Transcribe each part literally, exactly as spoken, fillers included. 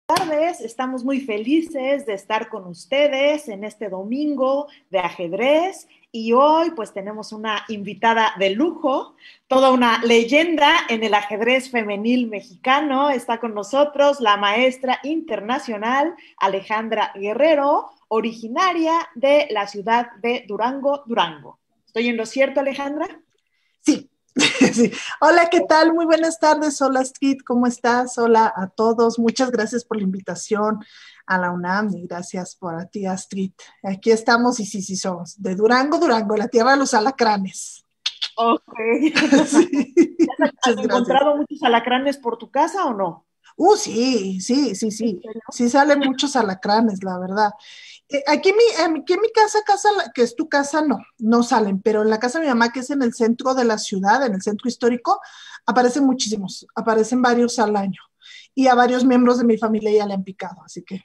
tardes, estamos muy felices de estar con ustedes en este domingo de ajedrez y hoy pues tenemos una invitada de lujo, toda una leyenda en el ajedrez femenil mexicano. Está con nosotros la maestra internacional Alejandra Guerrero, originaria de la ciudad de Durango, Durango. ¿Estoy en lo cierto, Alejandra? Sí. Sí. Hola, ¿qué tal? Muy buenas tardes. Hola, Astrid, ¿cómo estás? Hola a todos. Muchas gracias por la invitación a la UNAM y gracias por a ti, Astrid. Aquí estamos y sí, sí somos de Durango, Durango, la tierra de los alacranes. Ok. Sí, ¿Has muchas gracias. encontrado muchos alacranes por tu casa o no? Uh, sí, sí, sí, ¿En sí. serio? Sí salen muchos alacranes, la verdad. Eh, aquí, en mi, aquí en mi casa, casa, que es tu casa, no, no salen, pero en la casa de mi mamá, que es en el centro de la ciudad, en el centro histórico, aparecen muchísimos, aparecen varios al año. Y a varios miembros de mi familia ya le han picado, así que,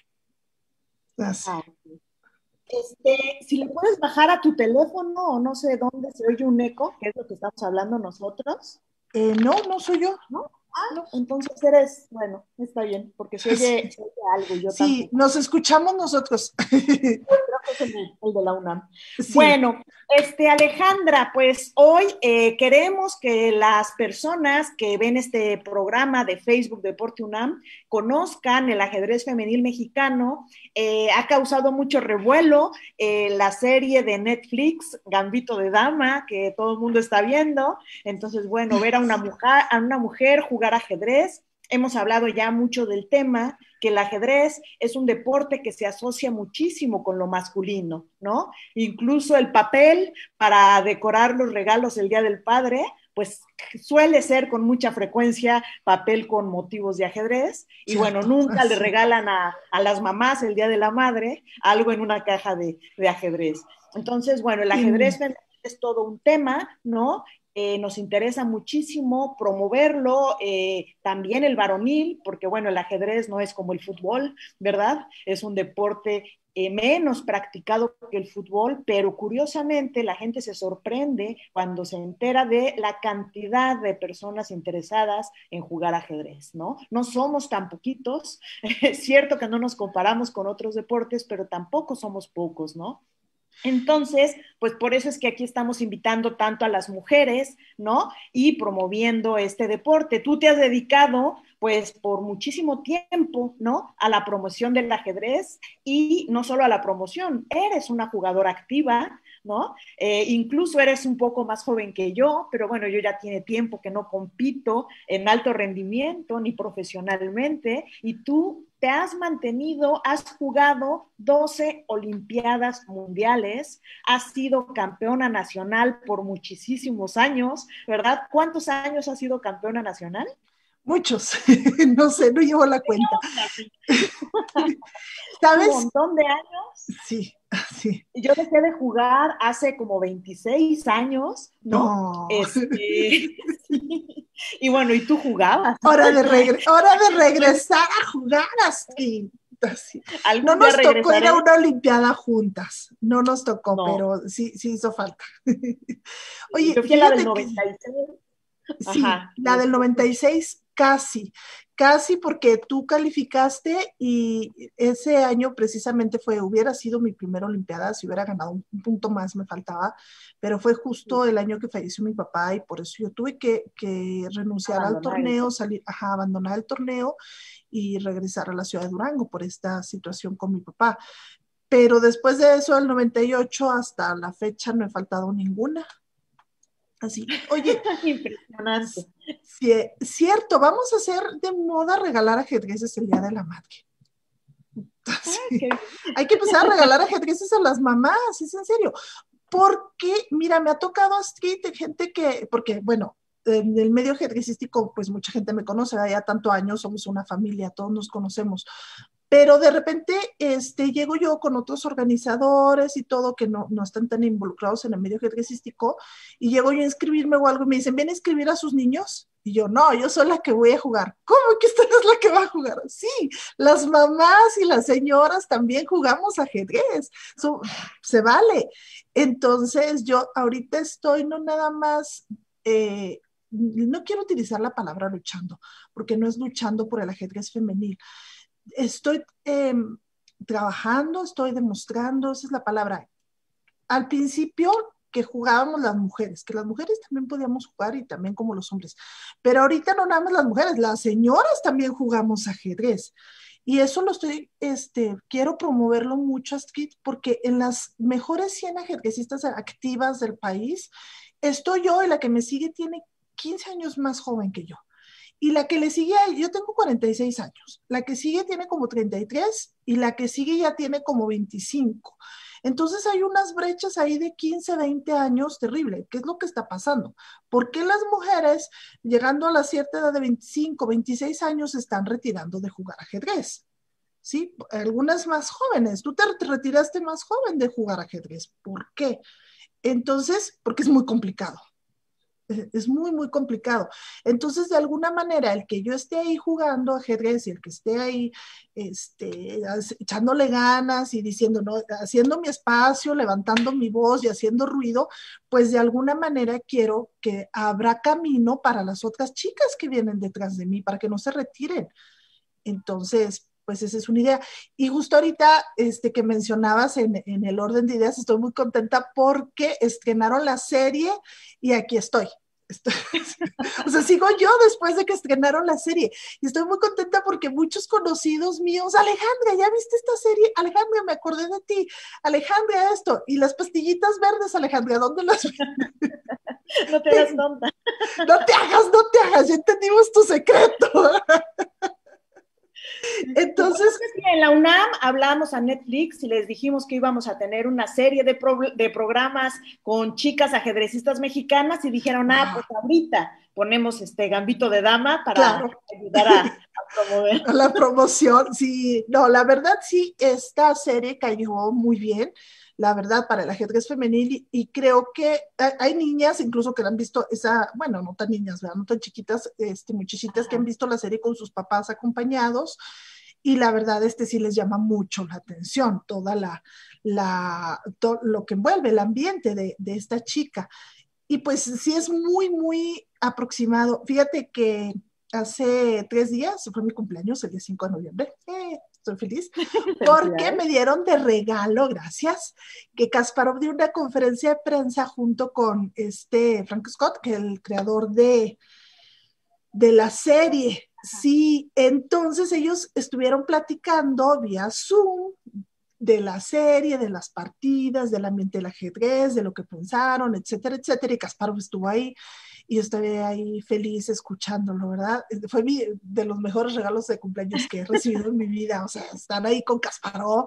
así. Ah, ok. Este, si le puedes bajar a tu teléfono o no sé dónde se oye un eco, que es lo que estamos hablando nosotros, Eh, no, no soy yo, ¿no? Ah, no. entonces eres, bueno, está bien, porque se oye, Sí, se oye algo y yo sí, tampoco. nos escuchamos nosotros. Creo que es el, el de la UNAM. Sí, Bueno, este, Alejandra, pues hoy eh, queremos que las personas que ven este programa de Facebook Deporte UNAM conozcan el ajedrez femenil mexicano. Eh, ha causado mucho revuelo eh, la serie de Netflix, Gambito de Dama, que todo el mundo está viendo. Entonces, bueno, ver a una mujer, a una mujer jugar ajedrez. Hemos hablado ya mucho del tema, que el ajedrez es un deporte que se asocia muchísimo con lo masculino, ¿no? Incluso el papel para decorar los regalos el Día del Padre, pues suele ser con mucha frecuencia papel con motivos de ajedrez. Y bueno, cierto, nunca le sí. regalan a, a las mamás el Día de la Madre algo en una caja de, de ajedrez. Entonces, bueno, el ajedrez Y, es todo un tema, ¿no? Eh, nos interesa muchísimo promoverlo, eh, también el varonil, porque bueno, el ajedrez no es como el fútbol, ¿verdad? Es un deporte eh, menos practicado que el fútbol, pero curiosamente la gente se sorprende cuando se entera de la cantidad de personas interesadas en jugar ajedrez, ¿no? No somos tan poquitos, es cierto que no nos comparamos con otros deportes, pero tampoco somos pocos, ¿no? Entonces, pues por eso es que aquí estamos invitando tanto a las mujeres, ¿no? Y promoviendo este deporte. Tú te has dedicado, pues, por muchísimo tiempo, ¿no? A la promoción del ajedrez y no solo a la promoción, eres una jugadora activa, ¿no? Eh, incluso eres un poco más joven que yo, pero bueno, yo ya tiene tiempo que no compito en alto rendimiento ni profesionalmente y tú te has mantenido, has jugado doce Olimpiadas Mundiales, has sido campeona nacional por muchísimos años, ¿verdad? ¿Cuántos años has sido campeona nacional? muchos, no sé, no llevo la cuenta. Un ¿Sabes? montón de años. Sí, sí. Yo dejé de jugar hace como veintiséis años, ¿no? No. Este, sí. Y bueno, ¿y tú jugabas? Hora de, regre hora de regresar a jugar, Astrid. Así. No ¿Algún día nos tocó ir a regresaré? una olimpiada juntas, no nos tocó, No. pero sí, sí hizo falta. Oye, Yo fui a la del fíjate que noventa y seis. sí, Ajá. la Y del estuvo noventa muy y seis casi, casi porque tú calificaste y ese año precisamente fue, hubiera sido mi primera olimpiada, si hubiera ganado un, un punto más me faltaba, pero fue justo el año que falleció mi papá y por eso yo tuve que, que renunciar al abandonar el torneo, tema. salir, ajá, abandonar el torneo y regresar a la ciudad de Durango por esta situación con mi papá. Pero después de eso, el noventa y ocho hasta la fecha, no he faltado ninguna. Así, oye, Impresionante. sí, cierto, vamos a hacer de moda regalar ajedrezes el Día de la Madre. Ah, Sí. qué Hay que empezar a regalar ajedrezes a las mamás, es en serio. Porque, mira, me ha tocado así de gente que, porque, bueno, en el medio ajedrecístico, pues mucha gente me conoce, ya tanto años, somos una familia, todos nos conocemos, pero de repente este, llego yo con otros organizadores y todo que no, no están tan involucrados en el medio ajedrecístico y llego yo a inscribirme o algo y me dicen, ¿ven a inscribir a sus niños? Y yo, no, yo soy la que voy a jugar. ¿Cómo que usted es la que va a jugar? Sí, las mamás y las señoras también jugamos ajedrez. So, se vale. Entonces yo ahorita estoy no nada más... Eh, no quiero utilizar la palabra luchando, porque no es luchando por el ajedrez femenil, estoy eh, trabajando, estoy demostrando, esa es la palabra. Al principio que jugábamos las mujeres, que las mujeres también podíamos jugar y también como los hombres, pero ahorita no nada más las mujeres, las señoras también jugamos ajedrez. Y eso lo estoy, este, quiero promoverlo mucho, Astrid, porque en las mejores cien ajedrecistas activas del país, estoy yo y la que me sigue tiene quince años más joven que yo. Y la que le sigue, yo tengo cuarenta y seis años, la que sigue tiene como treinta y tres y la que sigue ya tiene como veinticinco. Entonces hay unas brechas ahí de quince, veinte años terrible. ¿Qué es lo que está pasando? ¿Por qué las mujeres, llegando a la cierta edad de veinticinco, veintiséis años, se están retirando de jugar ajedrez? ¿Sí? Algunas más jóvenes. Tú te retiraste más joven de jugar ajedrez. ¿Por qué? Entonces, porque es muy complicado. Es muy, muy complicado. Entonces, de alguna manera, el que yo esté ahí jugando ajedrez y el que esté ahí este, echándole ganas y diciendo, no, haciendo mi espacio, levantando mi voz y haciendo ruido, pues de alguna manera quiero que abra camino para las otras chicas que vienen detrás de mí, para que no se retiren. Entonces, pues esa es una idea. Y justo ahorita este, que mencionabas en, en el orden de ideas, estoy muy contenta porque estrenaron la serie y aquí estoy. Estoy, o sea, sigo yo después de que estrenaron la serie y estoy muy contenta porque muchos conocidos míos, Alejandra, ¿ya viste esta serie? Alejandra, me acordé de ti. Alejandra, esto. Y las pastillitas verdes, Alejandra, ¿dónde las vi? No te hagas tonta. No te hagas, no te hagas, ya entendimos tu secreto. Entonces, sí, en la UNAM hablamos a Netflix y les dijimos que íbamos a tener una serie de, pro, de programas con chicas ajedrecistas mexicanas y dijeron, ah, pues ahorita ponemos este Gambito de Dama para claro. ayudar a, a promover. A la promoción, sí. No, la verdad sí, esta serie cayó muy bien, la verdad, para el ajedrez femenil y, y creo que hay niñas incluso que la han visto, esa, bueno, no tan niñas, ¿verdad? No tan chiquitas, este, muchachitas Ajá. que han visto la serie con sus papás acompañados y la verdad este sí les llama mucho la atención, toda la, la todo lo que envuelve el ambiente de, de esta chica. Y pues sí es muy, muy aproximado. Fíjate que hace tres días, fue mi cumpleaños, el día cinco de noviembre, eh, estoy feliz, porque me dieron de regalo, gracias, que Kasparov dio una conferencia de prensa junto con este Frank Scott, que es el creador de, de la serie. Sí, entonces ellos estuvieron platicando vía Zoom de la serie, de las partidas, del ambiente del ajedrez, de lo que pensaron, etcétera, etcétera, y Kasparov estuvo ahí y yo estaba ahí feliz escuchándolo, ¿verdad? Fue mi, de los mejores regalos de cumpleaños que he recibido en mi vida, o sea, están ahí con Kasparov.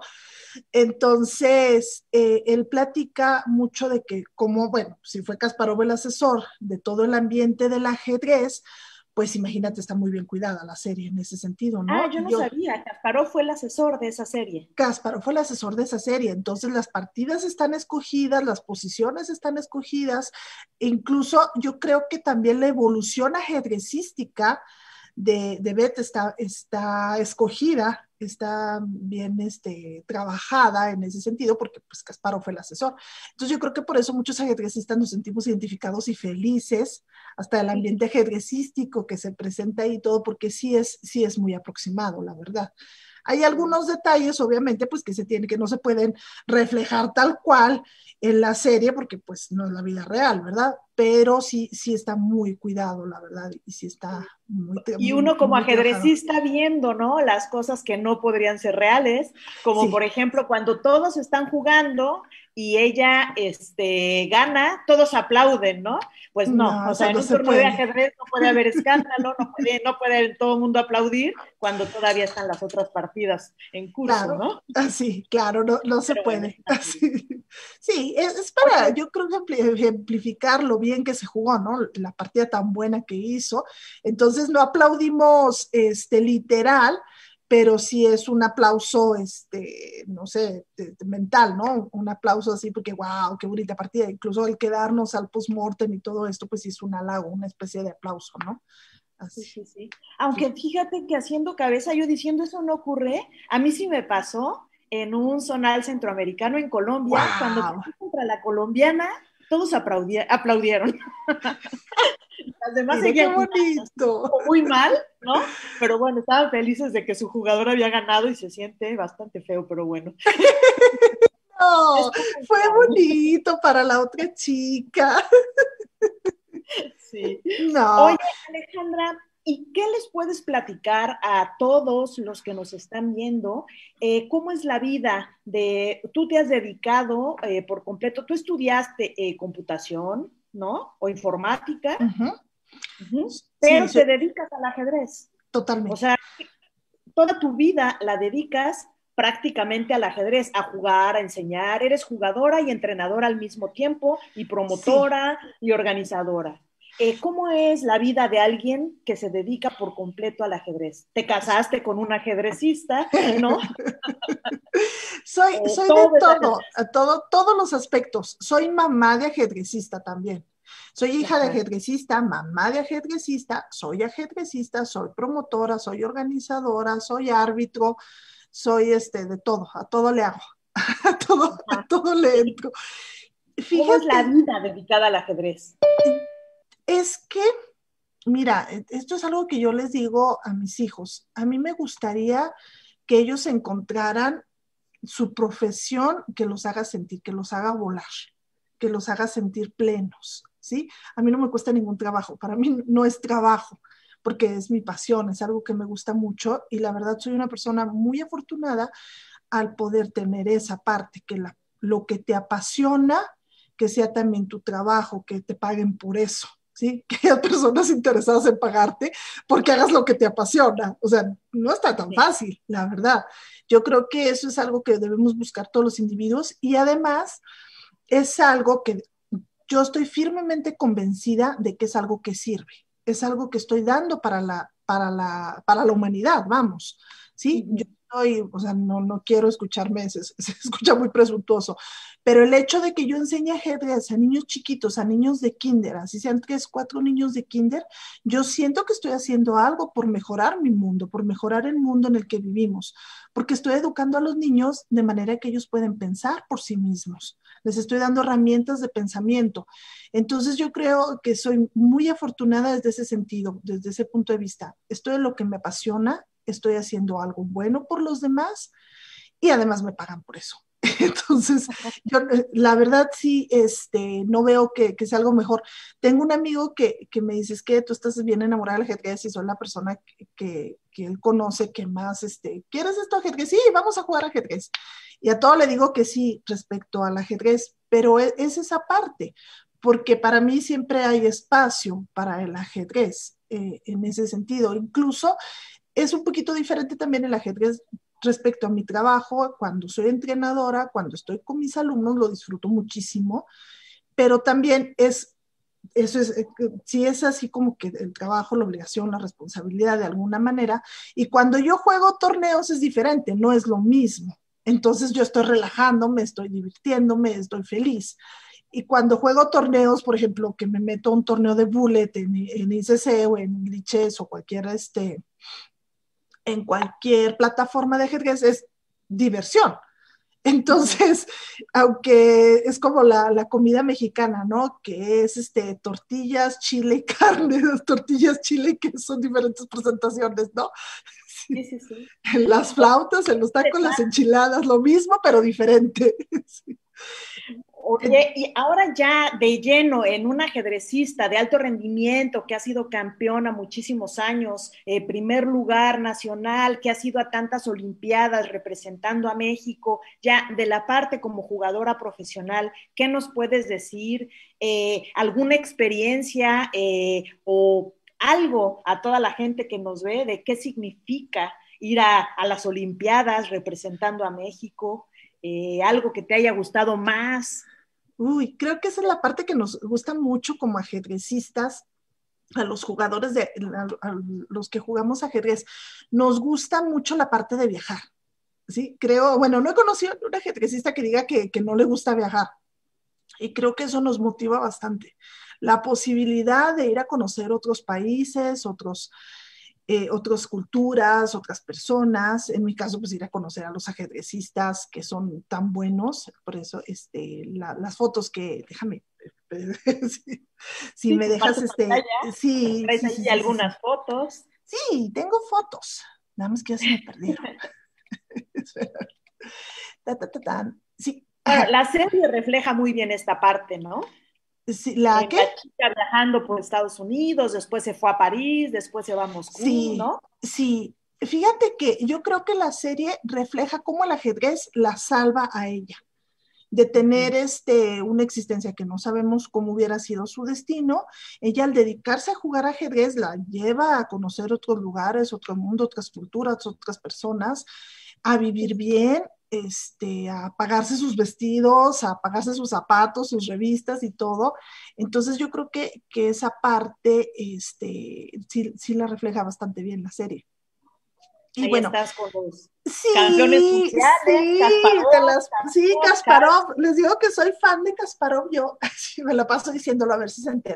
Entonces, eh, él platica mucho de que como, bueno, si fue Kasparov el asesor de todo el ambiente del ajedrez, pues imagínate, está muy bien cuidada la serie en ese sentido, ¿no? Ah, yo no yo, sabía, Kasparov fue el asesor de esa serie. Kasparov fue el asesor de esa serie, entonces las partidas están escogidas, las posiciones están escogidas, incluso yo creo que también la evolución ajedrecística de, de Beth está, está escogida, está bien este, trabajada en ese sentido, porque pues Kasparov fue el asesor. Entonces yo creo que por eso muchos ajedrecistas nos sentimos identificados y felices, hasta el ambiente ajedrecístico que se presenta ahí y todo, porque sí es, sí es muy aproximado, la verdad. Hay algunos detalles, obviamente, pues que se tiene, que no se pueden reflejar tal cual en la serie, porque pues no es la vida real, ¿verdad? Pero sí, sí está muy cuidado, la verdad, y sí está muy... Y uno como muy ajedrecista trabajado. Viendo, ¿no? Las cosas que no podrían ser reales, como sí. por ejemplo, cuando todos están jugando y ella este, gana, todos aplauden, ¿no? Pues no, no o sea, en no un torneo puede. de ajedrez no puede haber escándalo, no puede, no puede todo el mundo aplaudir cuando todavía están las otras partidas en curso, claro, ¿no? Así, claro, no, no se puede. Bueno, así. Sí, es, es para, okay. yo creo que ejemplificar lo bien que se jugó, ¿no? La partida tan buena que hizo. Entonces no aplaudimos este, literal, pero sí es un aplauso, este, no sé, de, de mental, ¿no? Un aplauso así porque, wow, qué bonita partida. Incluso el quedarnos al post-mortem y todo esto, pues sí es un halago, una especie de aplauso, ¿no? Así. Sí, sí, sí. Aunque fíjate que haciendo cabeza, yo diciendo eso no ocurre, a mí sí me pasó en un zonal centroamericano en Colombia, wow. cuando fui contra la colombiana, todos aplaudieron. Las demás Mira qué seguían bonito. muy mal, ¿no? Pero bueno, estaban felices de que su jugador había ganado y se siente bastante feo, pero bueno. No, Estuvo muy fue padre. bonito para la otra chica. Sí. Oye, No, Alejandra, ¿y qué les puedes platicar a todos los que nos están viendo? Eh, ¿cómo es la vida de, tú te has dedicado eh, por completo, tú estudiaste eh, computación, ¿no? O informática, ujú, ujú, sí, pero te sí, dedicas al ajedrez. O totalmente. sea, toda tu vida la dedicas prácticamente al ajedrez, a jugar, a enseñar. Eres jugadora y entrenadora al mismo tiempo, y Sí, promotora y organizadora. Eh, ¿Cómo es la vida de alguien que se dedica por completo al ajedrez? ¿Te casaste con un ajedrecista, no? soy, ¿O soy de todo es todo, ajedrez? a todo, todos los aspectos. Soy mamá de ajedrecista también. Soy hija de Ajá. ajedrecista, mamá de ajedrecista, soy ajedrecista, soy promotora, soy organizadora, soy árbitro, soy este de todo, a todo le hago, a todo, a Ajá. todo le entro. ¿Cómo es la Fíjate, vida dedicada al ajedrez? es que, mira, esto es algo que yo les digo a mis hijos. A mí me gustaría que ellos encontraran su profesión que los haga sentir, que los haga volar, que los haga sentir plenos, ¿sí? A mí no me cuesta ningún trabajo, para mí no es trabajo, porque es mi pasión, es algo que me gusta mucho y la verdad soy una persona muy afortunada al poder tener esa parte, que la, lo que te apasiona, que sea también tu trabajo, que te paguen por eso. ¿Sí? Que haya personas interesadas en pagarte porque hagas lo que te apasiona. O sea, no está tan Sí. fácil, la verdad. Yo creo que eso es algo que debemos buscar todos los individuos y además es algo que yo estoy firmemente convencida de que es algo que sirve, es algo que estoy dando para la, para la, para la humanidad, vamos, ¿sí? Yo Ujú. estoy, o sea, no, no quiero escucharme, se, se escucha muy presuntuoso, pero el hecho de que yo enseñe ajedrez a niños chiquitos, a niños de kinder, así sean tres, cuatro niños de kinder, yo siento que estoy haciendo algo por mejorar mi mundo, por mejorar el mundo en el que vivimos, porque estoy educando a los niños de manera que ellos pueden pensar por sí mismos. Les estoy dando herramientas de pensamiento. Entonces yo creo que soy muy afortunada desde ese sentido, desde ese punto de vista. Estoy en lo que me apasiona, estoy haciendo algo bueno por los demás y además me pagan por eso. Entonces, yo la verdad sí, este, no veo que, que sea algo mejor. Tengo un amigo que, que me dice, es que tú estás bien enamorada del ajedrez y soy la persona que, que, que él conoce que más, este, ¿quieres esto ajedrez? Sí, vamos a jugar ajedrez. Y a todo le digo que sí respecto al ajedrez, pero es, es esa parte, porque para mí siempre hay espacio para el ajedrez eh, en ese sentido. Incluso es un poquito diferente también el ajedrez respecto a mi trabajo. Cuando soy entrenadora, cuando estoy con mis alumnos, lo disfruto muchísimo, pero también es, eso es, eh, sí es así como que el trabajo, la obligación, la responsabilidad de alguna manera. Y cuando yo juego torneos es diferente, no es lo mismo. Entonces yo estoy relajándome, estoy divirtiéndome, estoy feliz. Y cuando juego torneos, por ejemplo, que me meto a un torneo de bullet en, en I C C o en Lichess o cualquier este, en cualquier plataforma de ajedrez es diversión. Ujú. Entonces, aunque es como la, la, comida mexicana, ¿no? Que es este, tortillas, chile y carne, tortillas, chile y que son diferentes presentaciones, ¿no? Sí, Sí. sí, sí. En las flautas, en los tacos, las enchiladas, lo mismo, pero diferente. Sí. Oye, y ahora ya de lleno en un ajedrecista de alto rendimiento que ha sido campeona muchísimos años, eh, primer lugar nacional, que ha sido a tantas olimpiadas representando a México, ya de la parte como jugadora profesional, ¿qué nos puedes decir? Eh, ¿Alguna experiencia eh, o algo a toda la gente que nos ve de qué significa ir a, a las olimpiadas representando a México? Eh, algo que te haya gustado más. Uy, creo que esa es la parte que nos gusta mucho como ajedrecistas, a los jugadores de a, a los que jugamos ajedrez, nos gusta mucho la parte de viajar. ¿Sí? Creo, bueno, no he conocido a un ajedrecista que diga que, que no le gusta viajar y creo que eso nos motiva bastante. La posibilidad de ir a conocer otros países, otros, eh, otras culturas, otras personas. En mi caso, pues ir a conocer a los ajedrecistas que son tan buenos. Por eso, este, la, las fotos que, déjame Sí, si Sí, me dejas, comparto este, pantalla, sí, traes sí, ahí sí, sí, sí, sí. algunas fotos. Sí, tengo fotos, nada más que ya se me perdieron. Ta, ta, ta, tan. Sí, Bueno, ajá. la serie refleja muy bien esta parte, ¿no? Sí, ¿la Eh, qué? la chica viajando por Estados Unidos, después se fue a París, después se va a Moscú, Sí, ¿no? sí. Fíjate que yo creo que la serie refleja cómo el ajedrez la salva a ella, de tener Ujú. este, una existencia que no sabemos cómo hubiera sido su destino. Ella al dedicarse a jugar ajedrez la lleva a conocer otros lugares, otro mundo, otras culturas, otras personas, a vivir bien, este, a pagarse sus vestidos, a pagarse sus zapatos, sus revistas y todo. Entonces yo creo que, que esa parte este, sí, sí la refleja bastante bien la serie. Y Ahí bueno, estás con los campeones sí, mundiales, sí, de Kasparov, las, sí, Kasparov, Kasparov, les digo que soy fan de Kasparov, yo sí, me la paso diciéndolo a ver si se entera.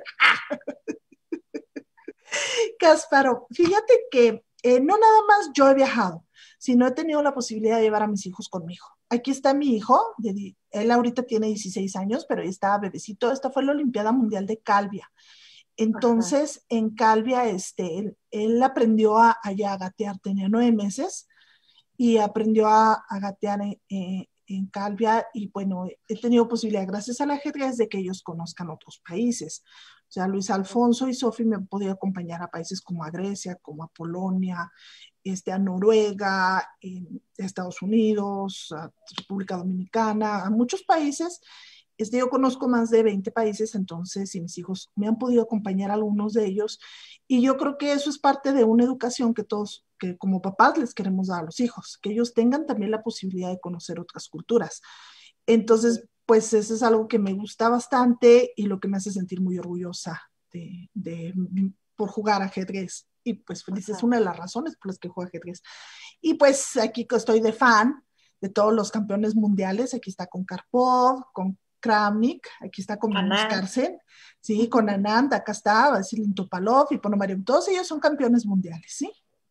Kasparov, fíjate que eh, no nada más yo he viajado, sino he tenido la posibilidad de llevar a mis hijos conmigo. Aquí está mi hijo, de, él ahorita tiene dieciséis años, pero ahí estaba bebecito, esta fue la Olimpiada Mundial de Calvia. Ajá. Entonces, en Calvia, este, él, él aprendió a, a, a gatear, tenía nueve meses, y aprendió a, a gatear en, en, en Calvia y bueno, he tenido posibilidad gracias al ajedrez de que ellos conozcan otros países. O sea, Luis Alfonso y Sofi me han podido acompañar a países como a Grecia, como a Polonia, este, a Noruega, en Estados Unidos, a República Dominicana, a muchos países. Este, yo conozco más de veinte países, entonces, y mis hijos me han podido acompañar a algunos de ellos. Y yo creo que eso es parte de una educación que todos, que como papás les queremos dar a los hijos, que ellos tengan también la posibilidad de conocer otras culturas. Entonces, pues eso es algo que me gusta bastante y lo que me hace sentir muy orgullosa de, de por jugar ajedrez. Y pues feliz es Ajá. una de las razones por las que juego ajedrez. Y pues aquí estoy de fan de todos los campeones mundiales. Aquí está con Karpov, con Kramnik, aquí está con Magnus Anand. Carlsen, sí, con Anand, acá está Vasilij Topalov y Ponomariov. Todos ellos son campeones mundiales, ¿sí?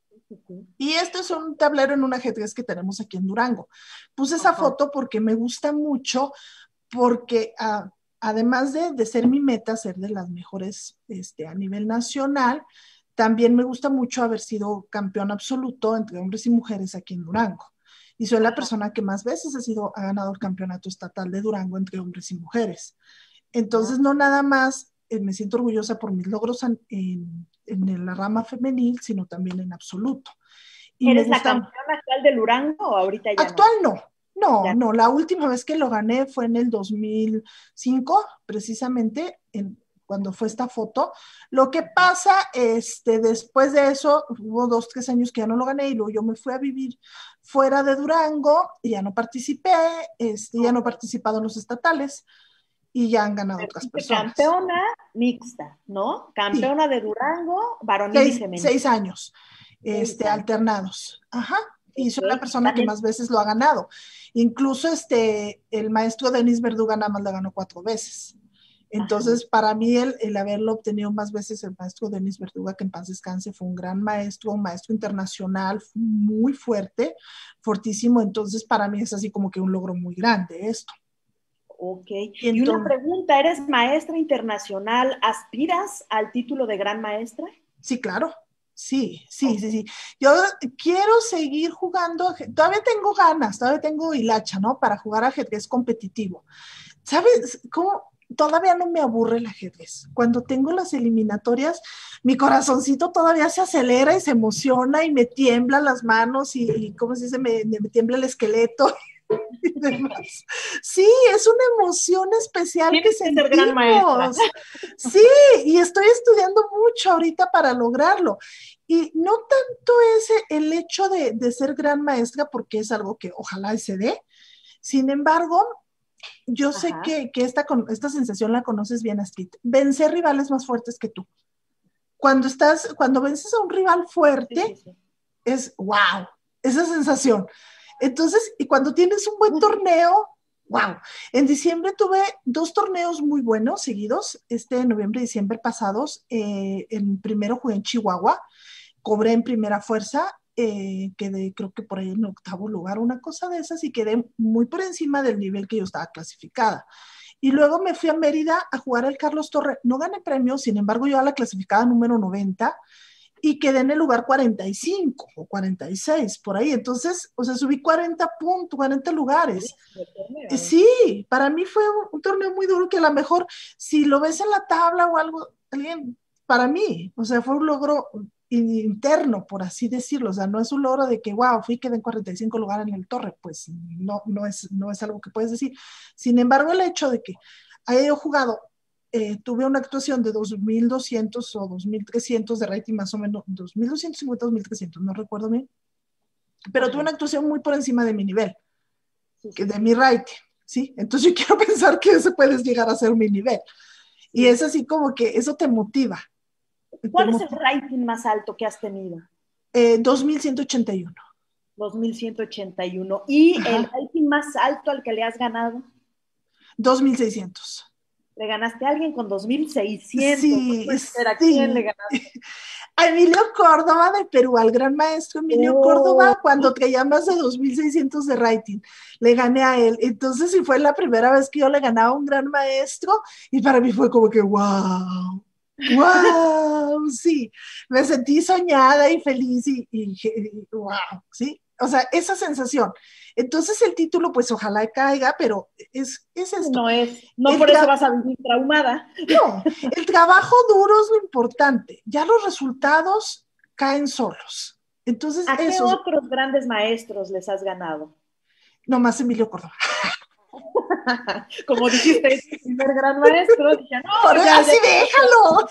Y este es un tablero en un ajedrez que tenemos aquí en Durango. Puse esa Ajá. foto porque me gusta mucho, porque uh, además de, de, ser mi meta, ser de las mejores este, a nivel nacional, también me gusta mucho haber sido campeón absoluto entre hombres y mujeres aquí en Durango. Y soy la Ajá. persona que más veces ha, sido, ha ganado el campeonato estatal de Durango entre hombres y mujeres. Entonces, Ah. no nada más eh, me siento orgullosa por mis logros en, en, en la rama femenil, sino también en absoluto. Y me ¿Eres la gusta, campeona actual de Durango o ahorita ya actual no? no, no, Ya. no, la última vez que lo gané fue en el dos mil cinco, precisamente en, cuando fue esta foto. Lo que pasa, este, después de eso, hubo dos, tres años que ya no lo gané y luego yo me fui a vivir fuera de Durango y ya no participé, este, ya no he Okay. participado en los estatales y ya han ganado Pero otras fuiste personas. campeona mixta, ¿no? Sí, Campeona de Durango, varonil y seis, femenil. seis años Seis este, años. alternados. Ajá. Y Ok. soy la persona que También. más veces lo ha ganado. Incluso este, el maestro Denis Verduga nada más lo ganó cuatro veces. Ajá. Entonces, para mí, el, el haberlo obtenido más veces el maestro Denis Verduga, que en paz descanse, fue un gran maestro, un maestro internacional muy fuerte, fortísimo. Entonces, para mí es así como que un logro muy grande esto. Ok. Y Y una entonces, pregunta, ¿eres maestra internacional? ¿Aspiras al título de gran maestra? sí, claro. Sí, sí, Ok. sí, sí. Yo quiero seguir jugando, todavía tengo ganas, todavía tengo hilacha, ¿no? Para jugar ajedrez competitivo. ¿Sabes cómo? Todavía no me aburre el ajedrez. Cuando tengo las eliminatorias, mi corazoncito todavía se acelera y se emociona y me tiemblan las manos y, y ¿cómo se dice? Me, me tiembla el esqueleto y demás. Sí, es una emoción especial que Tienes que ser gran maestra. sentimos. Sí, y estoy estudiando mucho ahorita para lograrlo. Y no tanto es el hecho de, de ser gran maestra, porque es algo que ojalá se dé. Sin embargo, yo sé Ajá. que, que esta, esta sensación la conoces bien, Astrid. Vencer rivales más fuertes que tú. Cuando estás, cuando vences a un rival Sí, sí, fuerte, sí. es wow, esa sensación. Entonces, y cuando tienes un buen torneo, wow. En diciembre tuve dos torneos muy buenos seguidos, este noviembre y diciembre pasados. Eh, en primero jugué en Chihuahua, cobré en primera fuerza eh, quedé creo que por ahí en octavo lugar, una cosa de esas, y quedé muy por encima del nivel que yo estaba clasificada. Y luego me fui a Mérida a jugar al Carlos Torre. No gané premio, sin embargo, yo a la clasificada número noventa y quedé en el lugar cuarenta y cinco o cuarenta y seis, por ahí. Entonces, o sea, subí cuarenta puntos, cuarenta lugares. Sí, para mí fue un, un torneo muy duro que a lo mejor, si lo ves en la tabla o algo, alguien, para mí, o sea, fue un logro interno, por así decirlo. O sea, no es un logro de que, wow, fui y quedé en cuarenta y cinco lugares en el Torre, pues no, no, es, no es algo que puedes decir. Sin embargo, el hecho de que haya yo jugado, eh, tuve una actuación de dos mil doscientos o dos mil trescientos de rating, más o menos, dos mil doscientos cincuenta, dos mil trescientos, no recuerdo bien, pero tuve una actuación muy por encima de mi nivel, sí, sí, que de sí. mi rating, ¿sí? Entonces yo quiero pensar que ese puedes llegar a ser mi nivel. Sí. Y es así como que eso te motiva. ¿Cuál es el rating más alto que has tenido? Eh, dos mil ciento ochenta y uno. dos mil ciento ochenta y uno. ¿Y Ajá. el rating más alto al que le has ganado? dos mil seiscientos. Le ganaste a alguien con dos mil seiscientos. Sí, ¿A sí. quién le ganaste? A Emilio Córdoba de Perú, al gran maestro Emilio oh. Córdoba, cuando traía más de dos mil seiscientos de rating. Le gané a él. Entonces, sí fue la primera vez que yo le ganaba a un gran maestro, y para mí fue como que, wow. ¡Wow! Sí, me sentí soñada y feliz y, y, y wow, ¿sí? O sea, esa sensación. Entonces el título, pues ojalá caiga, pero es, es esto. No es, no el por eso vas a vivir traumada. No, el trabajo duro es lo importante. Ya los resultados caen solos. Entonces, ¿a qué eso, otros grandes maestros les has ganado? Nomás Emilio Córdoba. Como dijiste, es el primer gran maestro, dije, no, por ya, así ya, déjalo.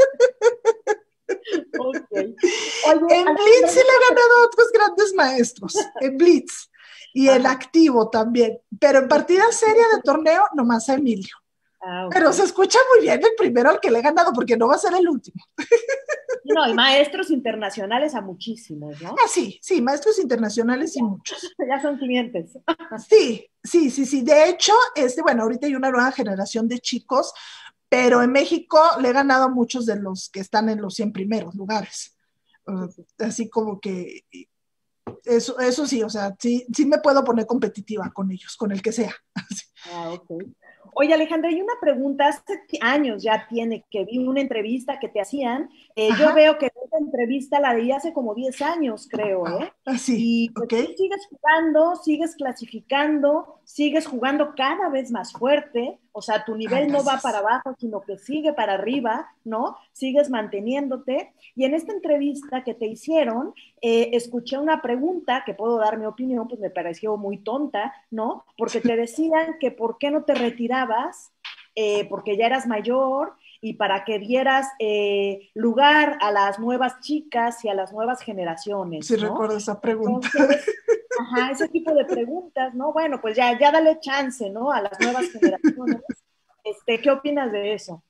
Okay. Oye, en Blitz se le ha ganado a otros grandes maestros, en Blitz, y en activo también, pero en partida seria de torneo, nomás a Emilio. Ah, okay. Pero se escucha muy bien el primero al que le he ganado, porque no va a ser el último. No, y maestros internacionales a muchísimos, ¿no? Ah, sí, sí, maestros internacionales y muchos. Ya son quinientos. Sí, sí, sí, sí. De hecho, este, bueno, ahorita hay una nueva generación de chicos, pero en México le he ganado a muchos de los que están en los cien primeros lugares. Uh, así como que eso, eso sí, o sea, sí, sí me puedo poner competitiva con ellos, con el que sea. Ah, ok. Oye, Alejandra, hay una pregunta, hace años ya tiene que vi una entrevista que te hacían, eh, yo veo que esa entrevista la di hace como diez años, creo, ¿eh? Ah, sí, y pues, okay. tú sigues jugando, sigues clasificando, sigues jugando cada vez más fuerte, o sea, tu nivel Ay, no va para abajo, sino que sigue para arriba, ¿no? Sigues manteniéndote, y en esta entrevista que te hicieron, eh, escuché una pregunta, que puedo dar mi opinión, pues me pareció muy tonta, ¿no? Porque te decían que por qué no te retirabas, eh, porque ya eras mayor, y para que dieras eh, lugar a las nuevas chicas y a las nuevas generaciones. Sí, ¿no? recuerdo esa pregunta. Entonces, ajá, ese tipo de preguntas, ¿no? Bueno, pues ya, ya dale chance, ¿no? A las nuevas generaciones. Este, ¿qué opinas de eso?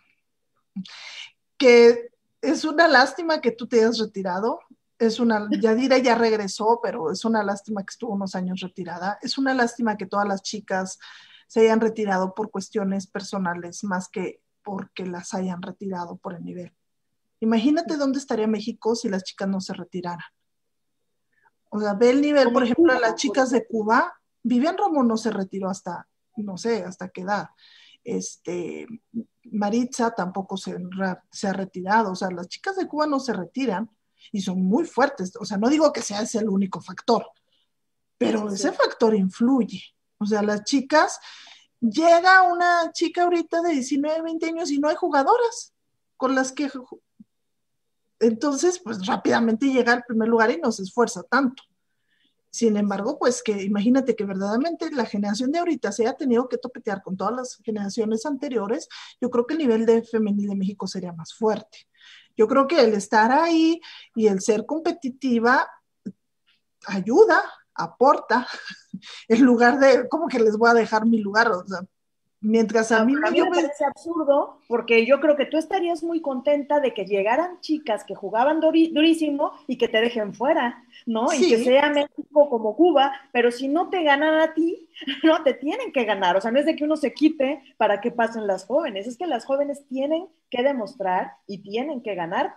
Que es una lástima que tú te hayas retirado. Es una, Yadira ya regresó, pero es una lástima que estuvo unos años retirada. Es una lástima que todas las chicas se hayan retirado por cuestiones personales, más que porque las hayan retirado por el nivel. Imagínate dónde estaría México si las chicas no se retiraran. O sea, ve el nivel, por ejemplo, de las chicas de Cuba. Vivian Romo no se retiró hasta, no sé, hasta qué edad. Este, Maritza tampoco se, se ha retirado. O sea, las chicas de Cuba no se retiran y son muy fuertes. O sea, no digo que sea ese el único factor, pero ese sí. factor influye. O sea, las chicas, llega una chica ahorita de diecinueve, veinte años y no hay jugadoras con las que, entonces, pues rápidamente llega al primer lugar y no se esfuerza tanto. Sin embargo, pues que imagínate que verdaderamente la generación de ahorita se haya tenido que topetear con todas las generaciones anteriores, yo creo que el nivel de femenil de México sería más fuerte. Yo creo que el estar ahí y el ser competitiva ayuda, aporta, en lugar de, como que les voy a dejar mi lugar, o sea, mientras a no, mí, a mí me parece absurdo, porque yo creo que tú estarías muy contenta de que llegaran chicas que jugaban duri, durísimo y que te dejen fuera, ¿no? Sí. Y que sea México como Cuba, pero si no te ganan a ti, no te tienen que ganar. O sea, no es de que uno se quite para que pasen las jóvenes, es que las jóvenes tienen que demostrar y tienen que ganarte,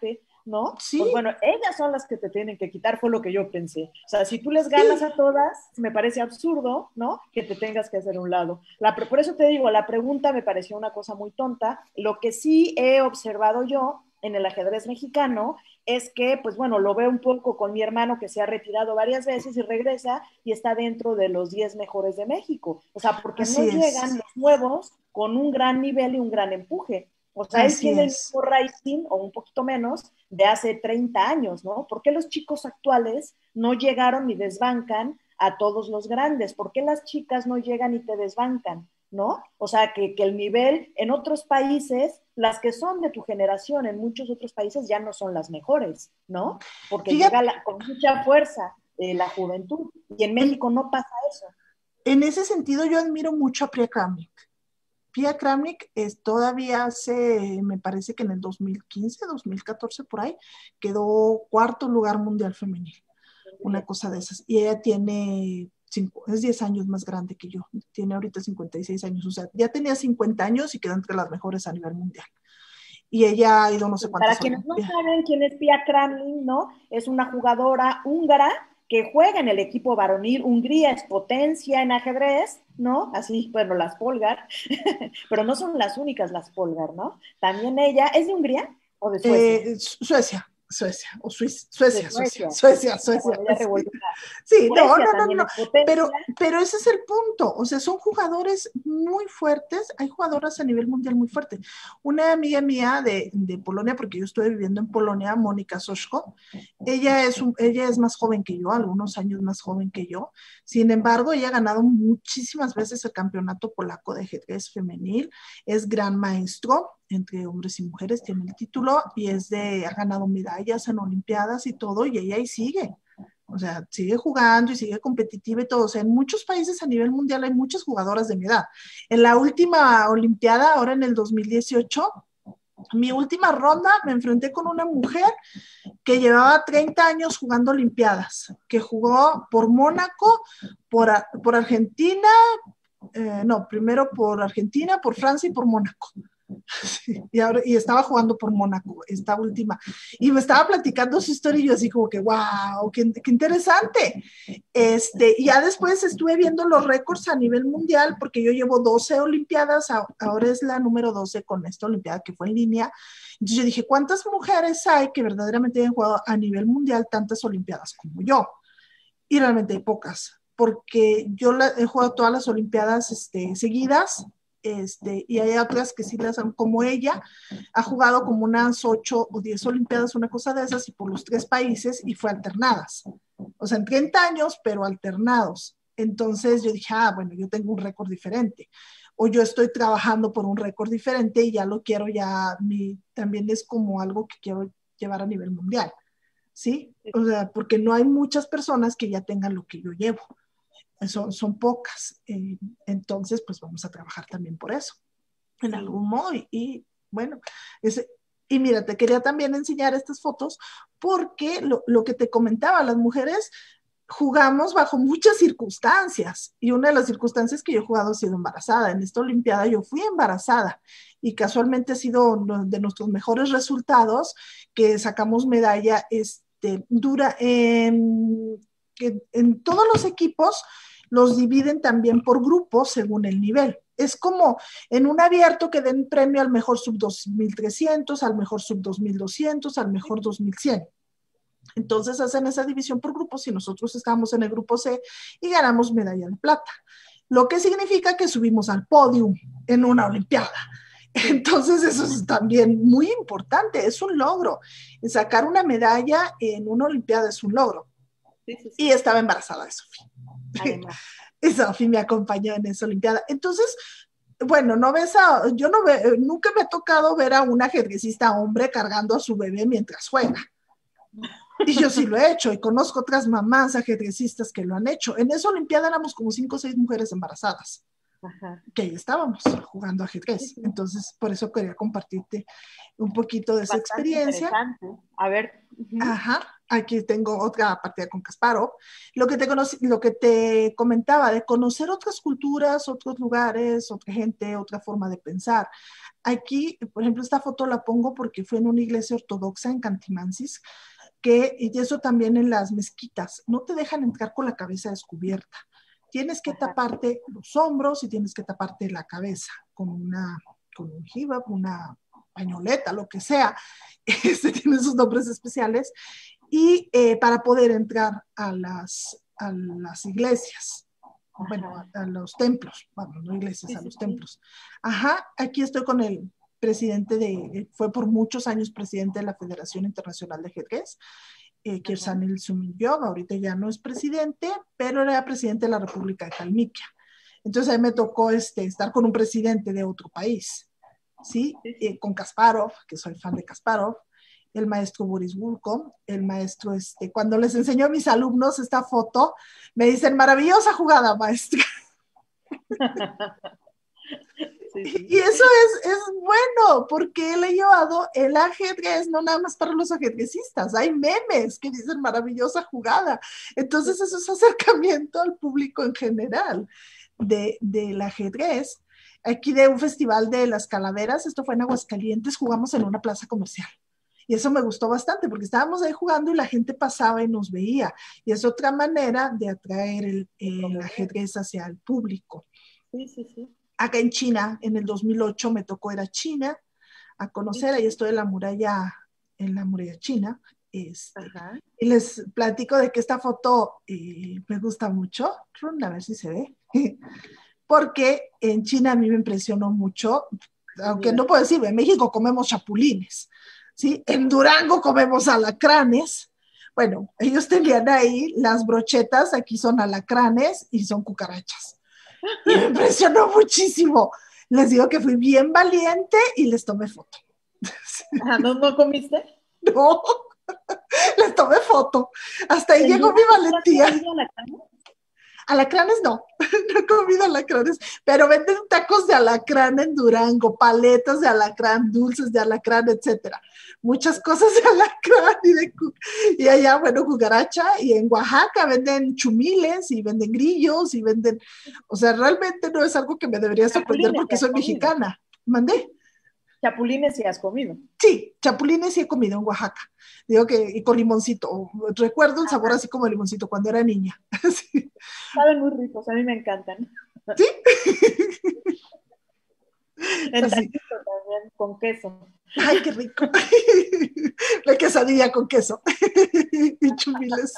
¿no? Sí, Pues bueno, ellas son las que te tienen que quitar, fue lo que yo pensé. O sea, si tú les ganas sí, a todas, me parece absurdo, ¿no? Que te tengas que hacer a un lado. La, por eso te digo, la pregunta me pareció una cosa muy tonta. Lo que sí he observado yo en el ajedrez mexicano es que, pues bueno, lo veo un poco con mi hermano que se ha retirado varias veces y regresa y está dentro de los diez mejores de México. O sea, porque no así llegan es, los nuevos con un gran nivel y un gran empuje. O sea, él así tiene el es. mismo rating o un poquito menos de hace treinta años, ¿no? ¿Por qué los chicos actuales no llegaron ni desbancan a todos los grandes? ¿Por qué las chicas no llegan y te desbancan? ¿No? O sea, que, que el nivel en otros países, las que son de tu generación en muchos otros países ya no son las mejores, ¿no? Porque llega Fíjate, la, con mucha fuerza eh, la juventud y en en, México no pasa eso. en ese sentido yo admiro mucho a Priya Kramnik. Pia Kramnik es, todavía hace, me parece que en el dos mil quince, dos mil catorce por ahí, quedó cuarto lugar mundial femenil, una cosa de esas. Y ella tiene, cinco, es diez años más grande que yo, tiene ahorita cincuenta y seis años, o sea, ya tenía cincuenta años y quedó entre las mejores a nivel mundial. Y ella ha ido no sé Para cuántas quienes no olimpiadas. saben quién es Pia Kramlin, ¿no? Es una jugadora húngara que juega en el equipo varonil. Hungría es potencia en ajedrez, ¿no? Así, bueno, las Polgar, pero no son las únicas las Polgar, ¿no? También ella, ¿es de Hungría o de Suecia? Eh, Suecia, Suecia, o Suiza, De Suecia, Suecia, Suecia. Suecia, Bueno, Suecia, ya sí. revolvió. Sí, no, Suecia no, no, también no, es potencia. pero, pero ese es el punto, o sea, son jugadores muy fuertes, hay jugadoras a nivel mundial muy fuertes. Una amiga mía de, de Polonia, porque yo estuve viviendo en Polonia, Mónica Soszko, ella es, un, ella es más joven que yo, algunos años más joven que yo, sin embargo, ella ha ganado muchísimas veces el campeonato polaco de ajedrez femenil, es gran maestro entre hombres y mujeres, tiene el título y es de, ha ganado medallas en Olimpiadas y todo, y ella ahí sigue. O sea, sigue jugando y sigue competitiva y todo. O sea, en muchos países a nivel mundial hay muchas jugadoras de mi edad. En la última Olimpiada, ahora en el dos mil dieciocho, mi última ronda me enfrenté con una mujer que llevaba treinta años jugando Olimpiadas, que jugó por Mónaco, por, por Argentina, eh, no, primero por Argentina, por Francia y por Mónaco. Sí, y, ahora, y estaba jugando por Mónaco, esta última. Y me estaba platicando su historia y yo así como que, wow, qué, qué interesante. Este, y ya después estuve viendo los récords a nivel mundial porque yo llevo doce Olimpiadas, ahora es la número doce con esta Olimpiada que fue en línea. Entonces yo dije, ¿cuántas mujeres hay que verdaderamente hayan jugado a nivel mundial tantas Olimpiadas como yo? Y realmente hay pocas, porque yo la, he jugado todas las Olimpiadas este, seguidas, este, y hay otras que sí las han, como ella, ha jugado como unas ocho o diez Olimpiadas, una cosa de esas, y por los tres países, y fue alternadas. O sea, en treinta años, pero alternados. Entonces yo dije, ah, bueno, yo tengo un récord diferente. O yo estoy trabajando por un récord diferente y ya lo quiero, ya mi, también es como algo que quiero llevar a nivel mundial. ¿Sí? O sea, porque no hay muchas personas que ya tengan lo que yo llevo. Son, son pocas. Eh, entonces, pues vamos a trabajar también por eso, en Sí. algún modo. Y, y bueno, ese, y mira, te quería también enseñar estas fotos porque lo, lo que te comentaba, las mujeres jugamos bajo muchas circunstancias y una de las circunstancias que yo he jugado ha sido embarazada. En esta Olimpiada yo fui embarazada y casualmente ha sido de nuestros mejores resultados que sacamos medalla este, dura en, en, en todos los equipos los dividen también por grupos según el nivel. Es como en un abierto que den premio al mejor sub dos mil trescientos, al mejor sub dos mil doscientos, al mejor dos mil cien. Entonces hacen esa división por grupos y nosotros estábamos en el grupo C y ganamos medalla de plata, lo que significa que subimos al podio en una Olimpiada. Entonces eso es también muy importante, es un logro. Sacar una medalla en una Olimpiada es un logro. Sí, sí, Y sí. estaba embarazada de Sofía. Además. Y Sofía me acompañó en esa Olimpiada. Entonces, bueno, no ves a, yo no ve, nunca me ha tocado ver a un ajedrecista hombre cargando a su bebé mientras juega. Y yo sí lo he hecho y conozco otras mamás ajedrecistas que lo han hecho. En esa Olimpiada éramos como cinco o seis mujeres embarazadas, Ajá. que ahí estábamos jugando Sí, ajedrez. sí. Entonces, por eso quería compartirte un poquito de esa Bastante experiencia. interesante. A ver. Uh-huh. Ajá. Aquí tengo otra partida con Kasparov. Lo que, te conocí, lo que te comentaba de conocer otras culturas, otros lugares, otra gente, otra forma de pensar. Aquí, por ejemplo, esta foto la pongo porque fue en una iglesia ortodoxa en Cantimansis, que, y eso también en las mezquitas, no te dejan entrar con la cabeza descubierta. Tienes que Ajá. taparte los hombros y tienes que taparte la cabeza con una, con un hijab, una pañoleta, lo que sea. Este tiene sus nombres especiales. Y eh, para poder entrar a las, a las iglesias, bueno, a, a, los templos, bueno, no iglesias, Sí, a sí, los sí. templos. Ajá, aquí estoy con el presidente de, fue por muchos años presidente de la Federación Internacional de Ajedrez, eh, Kirsan Il-Sumiyov, ahorita ya no es presidente, pero era presidente de la República de Kalmykia. Entonces a mí me tocó este, estar con un presidente de otro país, ¿sí? Sí, sí. Eh, con Kasparov, que soy fan de Kasparov, el maestro Boris Bulko, el maestro, este, cuando les enseñó a mis alumnos esta foto, me dicen, maravillosa jugada, maestra. Sí, Y sí. eso es, es bueno, porque él ha llevado el ajedrez, no nada más para los ajedrecistas, hay memes que dicen maravillosa jugada. Entonces eso es acercamiento al público en general de, del ajedrez. Aquí de un festival de las calaveras, esto fue en Aguascalientes, jugamos en una plaza comercial. Y eso me gustó bastante porque estábamos ahí jugando y la gente pasaba y nos veía. Y es otra manera de atraer el, el ajedrez hacia el público. Sí, sí, sí. Acá en China, en el dos mil ocho me tocó ir a China a conocer, ahí estoy en la muralla, en la muralla china. Este, y les platico de que esta foto eh, me gusta mucho. A ver si se ve. Porque en China a mí me impresionó mucho, aunque no puedo decir, en México comemos chapulines, ¿sí? En Durango comemos alacranes. Bueno, ellos tenían ahí las brochetas, aquí son alacranes y son cucarachas. Y me impresionó muchísimo. Les digo que fui bien valiente y les tomé foto. Ajá, ¿no, no comiste? No, les tomé foto. Hasta ahí llegó mi valentía. Alacranes no, no he comido alacranes, pero venden tacos de alacrán en Durango, paletas de alacrán, dulces de alacrán, etcétera. Muchas cosas de alacrán y, de, y allá, bueno, cucaracha, y en Oaxaca venden chumiles y venden grillos y venden, o sea, realmente no es algo que me debería sorprender porque soy mexicana. ¿Mandé? Chapulines sí has comido. Sí, chapulines sí he comido en Oaxaca. Digo que y con limoncito. Recuerdo el sabor así como el limoncito cuando era niña. Sí. Saben muy ricos, a mí me encantan. ¿Sí? En taquito también, con queso. Ay, qué rico. La quesadilla con queso y chumiles.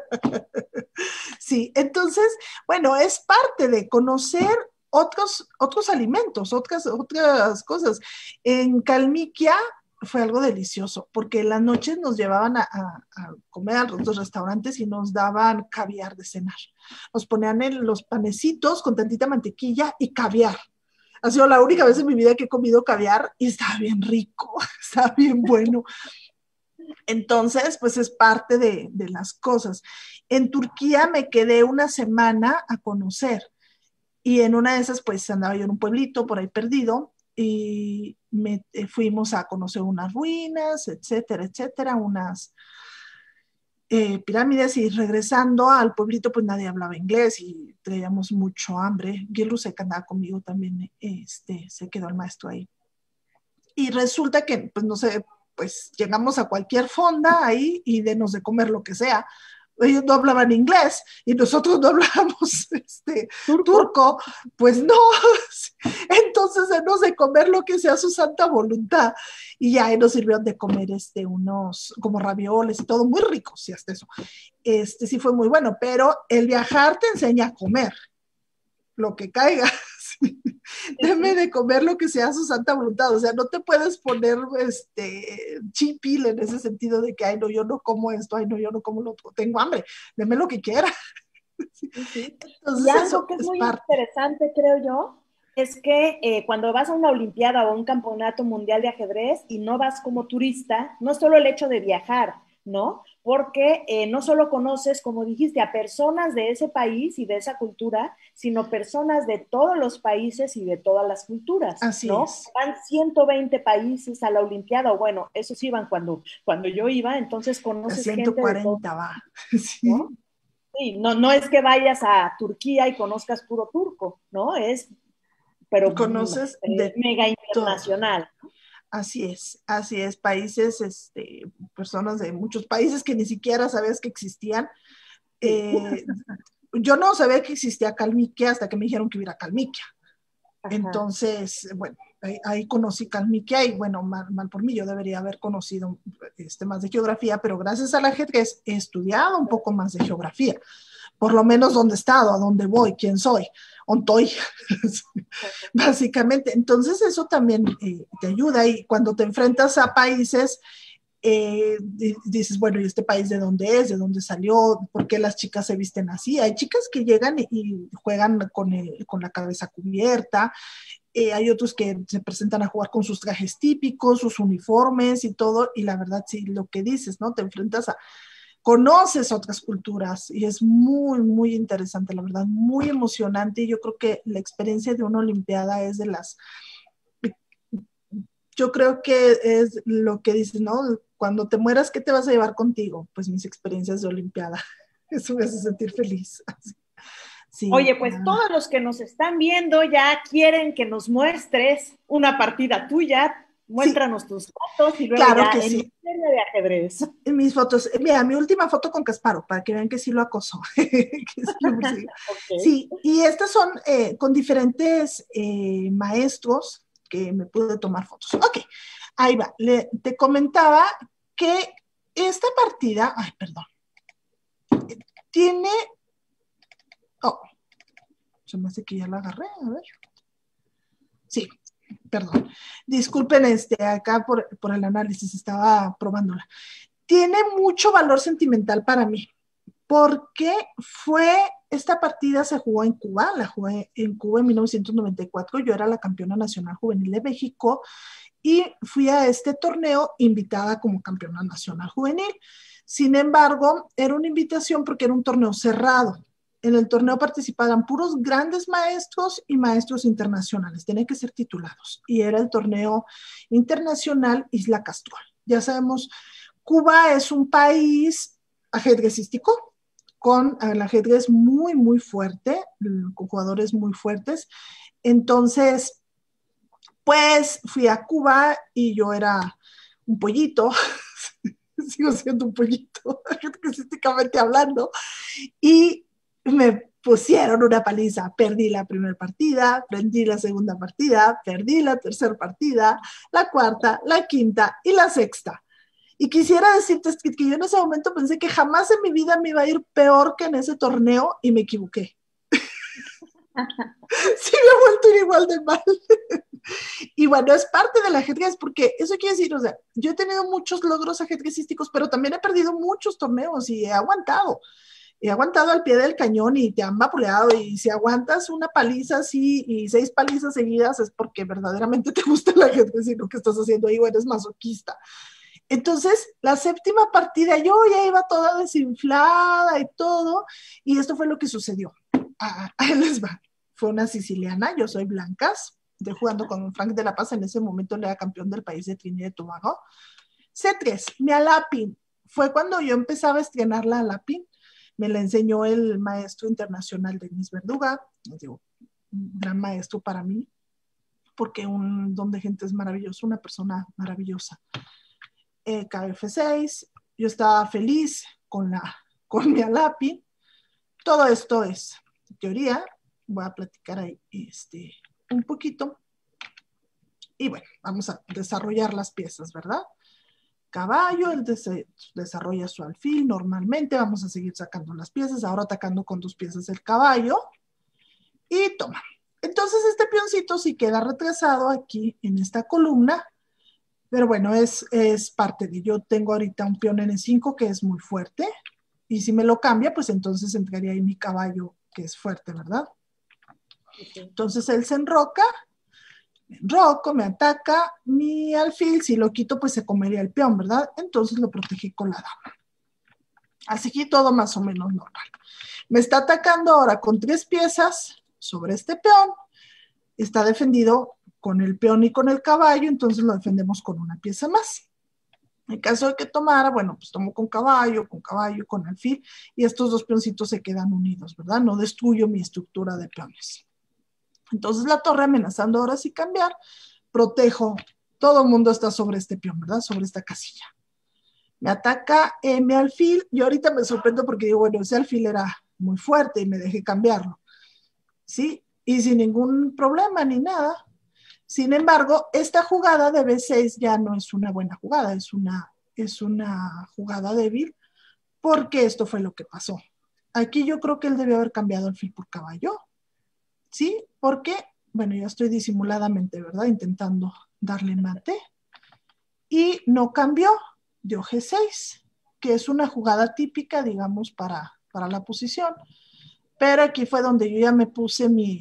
Sí, entonces, bueno, es parte de conocer otros, otros alimentos, otras, otras cosas. En Kalmykia fue algo delicioso, porque en las noches nos llevaban a, a, a comer a los restaurantes y nos daban caviar de cenar. Nos ponían en los panecitos con tantita mantequilla y caviar. Ha sido la única vez en mi vida que he comido caviar y estaba bien rico, estaba bien bueno. Entonces, pues es parte de, de las cosas. En Turquía me quedé una semana a conocer y en una de esas, pues andaba yo en un pueblito por ahí perdido y me, eh, fuimos a conocer unas ruinas, etcétera, etcétera, unas eh, pirámides y regresando al pueblito, pues nadie hablaba inglés y traíamos mucho hambre. Gilru se andaba conmigo también, este, se quedó el maestro ahí. Y resulta que, pues no sé, pues llegamos a cualquier fonda ahí y denos de comer lo que sea. Ellos no hablaban inglés y nosotros no hablábamos este, turco. turco, pues no. Entonces denos de comer lo que sea su santa voluntad. Y ya nos sirvieron de comer este, unos como ravioles y todo, muy ricos y hasta eso. Este sí fue muy bueno, pero el viajar te enseña a comer lo que caiga. Deme de comer lo que sea su santa voluntad, o sea, no te puedes poner este chipil en ese sentido de que, ay, no, yo no como esto, ay, no, yo no como lo otro, tengo hambre, deme lo que quiera. Sí, sí. Entonces, y algo eso que es, es muy parte. interesante, creo yo, es que eh, cuando vas a una olimpiada o un campeonato mundial de ajedrez y no vas como turista, no es solo el hecho de viajar, ¿no? porque eh, no solo conoces, como dijiste, a personas de ese país y de esa cultura, sino personas de todos los países y de todas las culturas, Así ¿no? es. Van ciento veinte países a la Olimpiada, o bueno, esos iban cuando, cuando yo iba, entonces A conoces ciento gente de todo, cuarenta va. ¿no? Sí. Sí, no, no es que vayas a Turquía y conozcas puro turco, ¿no? Es, pero Conoces eh, de mega todo. internacional. Así es, así es. Países, este, personas de muchos países que ni siquiera sabías que existían. Sí. Eh, yo no sabía que existía Calmiquia hasta que me dijeron que hubiera Calmiquia. Ajá. Entonces, bueno, ahí, ahí conocí Calmiquia y bueno, mal, mal, por mí, yo debería haber conocido este, más de geografía, pero gracias al ajedrez he estudiado un poco más de geografía, por lo menos dónde he estado, a dónde voy, quién soy, ontoy, básicamente. Entonces eso también eh, te ayuda y cuando te enfrentas a países eh, dices, bueno, ¿y este país de dónde es? ¿De dónde salió? ¿Por qué las chicas se visten así? Hay chicas que llegan y, y juegan con, el, con la cabeza cubierta, eh, hay otros que se presentan a jugar con sus trajes típicos, sus uniformes y todo, y la verdad, sí, lo que dices, ¿no? Te enfrentas a, conoces otras culturas y es muy, muy interesante, la verdad, muy emocionante y yo creo que la experiencia de una Olimpiada es de las yo creo que es lo que dices, ¿no? Cuando te mueras, ¿qué te vas a llevar contigo? Pues mis experiencias de Olimpiada. Eso me hace sentir feliz. Sí, Oye, pues todos los que nos están viendo ya quieren que nos muestres una partida tuya, sí, muéstranos tus fotos y luego claro ya que en sí. materia de ajedrez. En mis fotos, mira, mi última foto con Casparo, para que vean que sí lo acoso, que sí lo persigo. Ok. Sí, y estas son eh, con diferentes eh, maestros que me pude tomar fotos. Ok, ahí va. Le, te comentaba que esta partida, ay, perdón, tiene, oh, se me hace que ya la agarré, a ver. Sí, perdón. Disculpen este, acá por, por el análisis, estaba probándola. Tiene mucho valor sentimental para mí, porque fue, esta partida se jugó en Cuba, la jugué en Cuba en mil novecientos noventa y cuatro, yo era la campeona nacional juvenil de México y fui a este torneo invitada como campeona nacional juvenil. Sin embargo, era una invitación porque era un torneo cerrado. En el torneo participaban puros grandes maestros y maestros internacionales, tenían que ser titulados. Y era el torneo internacional Isla Castrol. Ya sabemos, Cuba es un país ajedrecístico, con el ajedrez muy, muy fuerte, con jugadores muy fuertes. Entonces, pues fui a Cuba y yo era un pollito, sigo siendo un pollito, artísticamente hablando, y me pusieron una paliza. Perdí la primera partida, perdí la segunda partida, perdí la tercera partida, la cuarta, la quinta y la sexta. Y quisiera decirte que yo en ese momento pensé que jamás en mi vida me iba a ir peor que en ese torneo y me equivoqué. Sí me ha vuelto a ir igual de mal. Y bueno, es parte del ajedrez, porque eso quiere decir, o sea, yo he tenido muchos logros ajedrecísticos, pero también he perdido muchos torneos y he aguantado. He aguantado al pie del cañón y te han vapuleado. Y si aguantas una paliza así y seis palizas seguidas, es porque verdaderamente te gusta el ajedrez y lo que estás haciendo ahí o eres masoquista. Entonces, la séptima partida yo ya iba toda desinflada y todo, y esto fue lo que sucedió. Ah, ahí les va. Fue una siciliana, yo soy Blancas, de jugando con Frank de la Paz, en ese momento le era campeón del país de Trinidad y Tobago. C tres, mi Alapin. Fue cuando yo empezaba a estrenar la Alapin, me la enseñó el maestro internacional Denis Verduga, digo, un gran maestro para mí, porque un don de gente es maravilloso, una persona maravillosa. Eh, K F seis, yo estaba feliz con, la, con mi Alapin. Todo esto es teoría, voy a platicar ahí este, un poquito. Y bueno, vamos a desarrollar las piezas, ¿verdad? Caballo, él des desarrolla su alfil normalmente, vamos a seguir sacando las piezas, ahora atacando con dos piezas el caballo, y toma. Entonces este peoncito sí queda retrasado aquí en esta columna, pero bueno, es, es parte de, yo tengo ahorita un peón N cinco que es muy fuerte, y si me lo cambia, pues entonces entraría ahí mi caballo que es fuerte, ¿verdad? Entonces él se enroca, me enroco, me ataca, mi alfil, si lo quito, pues se comería el peón, ¿verdad? Entonces lo protegí con la dama. Así que todo más o menos normal. Me está atacando ahora con tres piezas sobre este peón. Está defendido con el peón y con el caballo, entonces lo defendemos con una pieza más. En caso de que tomara, bueno, pues tomo con caballo, con caballo, con alfil, y estos dos peoncitos se quedan unidos, ¿verdad? No destruyo mi estructura de peones. Entonces la torre, amenazando ahora sí cambiar, protejo. Todo el mundo está sobre este peón, ¿verdad? Sobre esta casilla. Me ataca eh, mi alfil, y ahorita me sorprendo porque digo, bueno, ese alfil era muy fuerte y me dejé cambiarlo, ¿sí? Y sin ningún problema ni nada. Sin embargo, esta jugada de B seis ya no es una buena jugada, es una, es una jugada débil, porque esto fue lo que pasó. Aquí yo creo que él debió haber cambiado alfil por caballo, ¿sí? Porque, bueno, ya estoy disimuladamente, ¿verdad? Intentando darle mate. Y no cambió, dio G seis, que es una jugada típica, digamos, para, para la posición. Pero aquí fue donde yo ya me puse mi,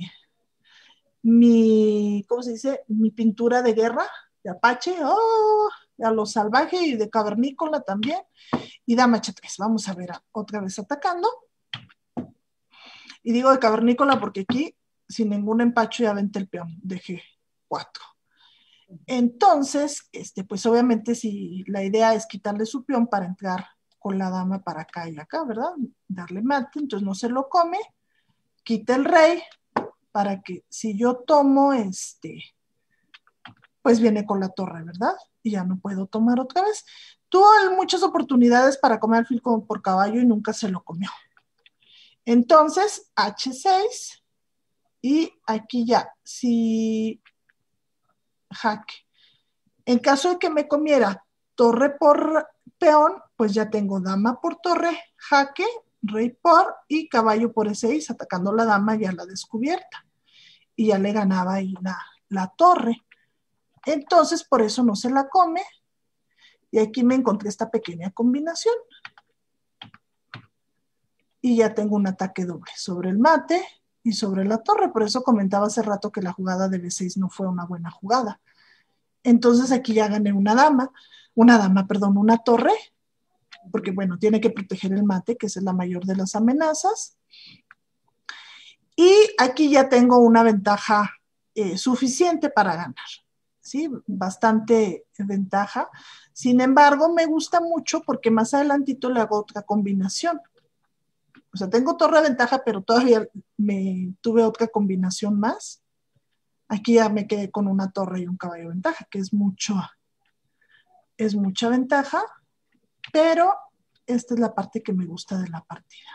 mi, ¿cómo se dice? Mi pintura de guerra, de Apache, oh, a lo salvaje y de cavernícola también. Y dama H tres, vamos a ver a, otra vez atacando. Y digo de cavernícola porque aquí, sin ningún empacho, ya vente el peón de G cuatro. Entonces, este, pues obviamente si la idea es quitarle su peón para entrar con la dama para acá y acá, ¿verdad? Darle mate, entonces no se lo come, quita el rey, para que si yo tomo este, pues viene con la torre, ¿verdad? Y ya no puedo tomar otra vez. Tuvo muchas oportunidades para comer alfil por caballo y nunca se lo comió. Entonces, H seis, y aquí ya, si jaque. En caso de que me comiera torre por peón, pues ya tengo dama por torre, jaque, rey por y caballo por E seis, atacando la dama ya la descubierta. Y ya le ganaba ahí la, la torre. Entonces, por eso no se la come. Y aquí me encontré esta pequeña combinación. Y ya tengo un ataque doble sobre el mate y sobre la torre. Por eso comentaba hace rato que la jugada de B seis no fue una buena jugada. Entonces aquí ya gané una dama, una dama, perdón, una torre, porque bueno, tiene que proteger el mate, que es la mayor de las amenazas. Y aquí ya tengo una ventaja eh, suficiente para ganar, ¿sí? Bastante ventaja. Sin embargo, me gusta mucho porque más adelantito le hago otra combinación. O sea, tengo torre de ventaja, pero todavía me tuve otra combinación más. Aquí ya me quedé con una torre y un caballo de ventaja, que es mucho, es mucha ventaja, pero esta es la parte que me gusta de la partida.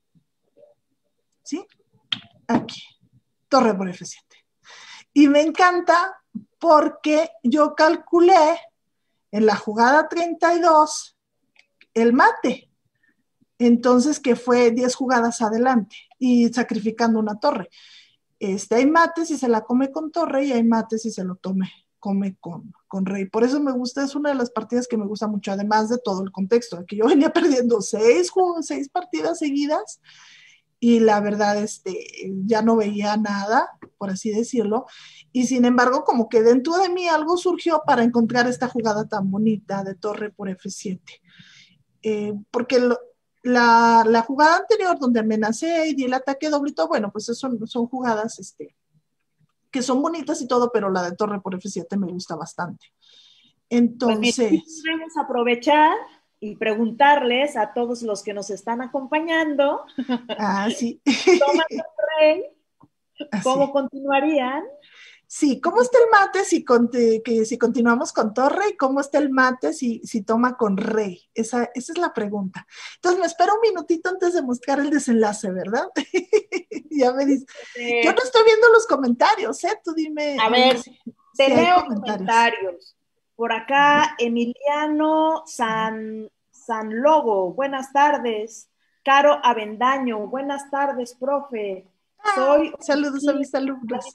¿Sí? Aquí, torre por F siete. Y me encanta porque yo calculé en la jugada treinta y dos el mate. Entonces, que fue diez jugadas adelante y sacrificando una torre. Este, hay mate si se la come con torre y hay mate si se lo tome, come con, con rey. Por eso me gusta, es una de las partidas que me gusta mucho, además de todo el contexto. Aquí yo venía perdiendo seis, seis partidas seguidas y la verdad este, ya no veía nada, por así decirlo. Y sin embargo, como que dentro de mí algo surgió para encontrar esta jugada tan bonita de torre por F siete. Eh, porque lo, la, la jugada anterior donde amenacé y di el ataque doble y todo, bueno, pues son, son jugadas este, que son bonitas y todo, pero la de torre por F siete me gusta bastante. Entonces... Pues mira, podemos aprovechar y preguntarles a todos los que nos están acompañando. Ah, sí. Toma rey, ¿cómo Así. continuarían? Sí, ¿cómo está el mate si, que, si continuamos con torre y cómo está el mate si, si toma con rey? Esa, esa es la pregunta. Entonces me espero un minutito antes de mostrar el desenlace, ¿verdad? Ya me dices. Eh, Yo no estoy viendo los comentarios, ¿eh? Tú dime, a dime ver, si, te si hay leo comentarios. comentarios. Por acá, Emiliano San, San Logo, buenas tardes. Caro Avendaño, buenas tardes, profe. Soy... Ah, saludos a mis alumnos.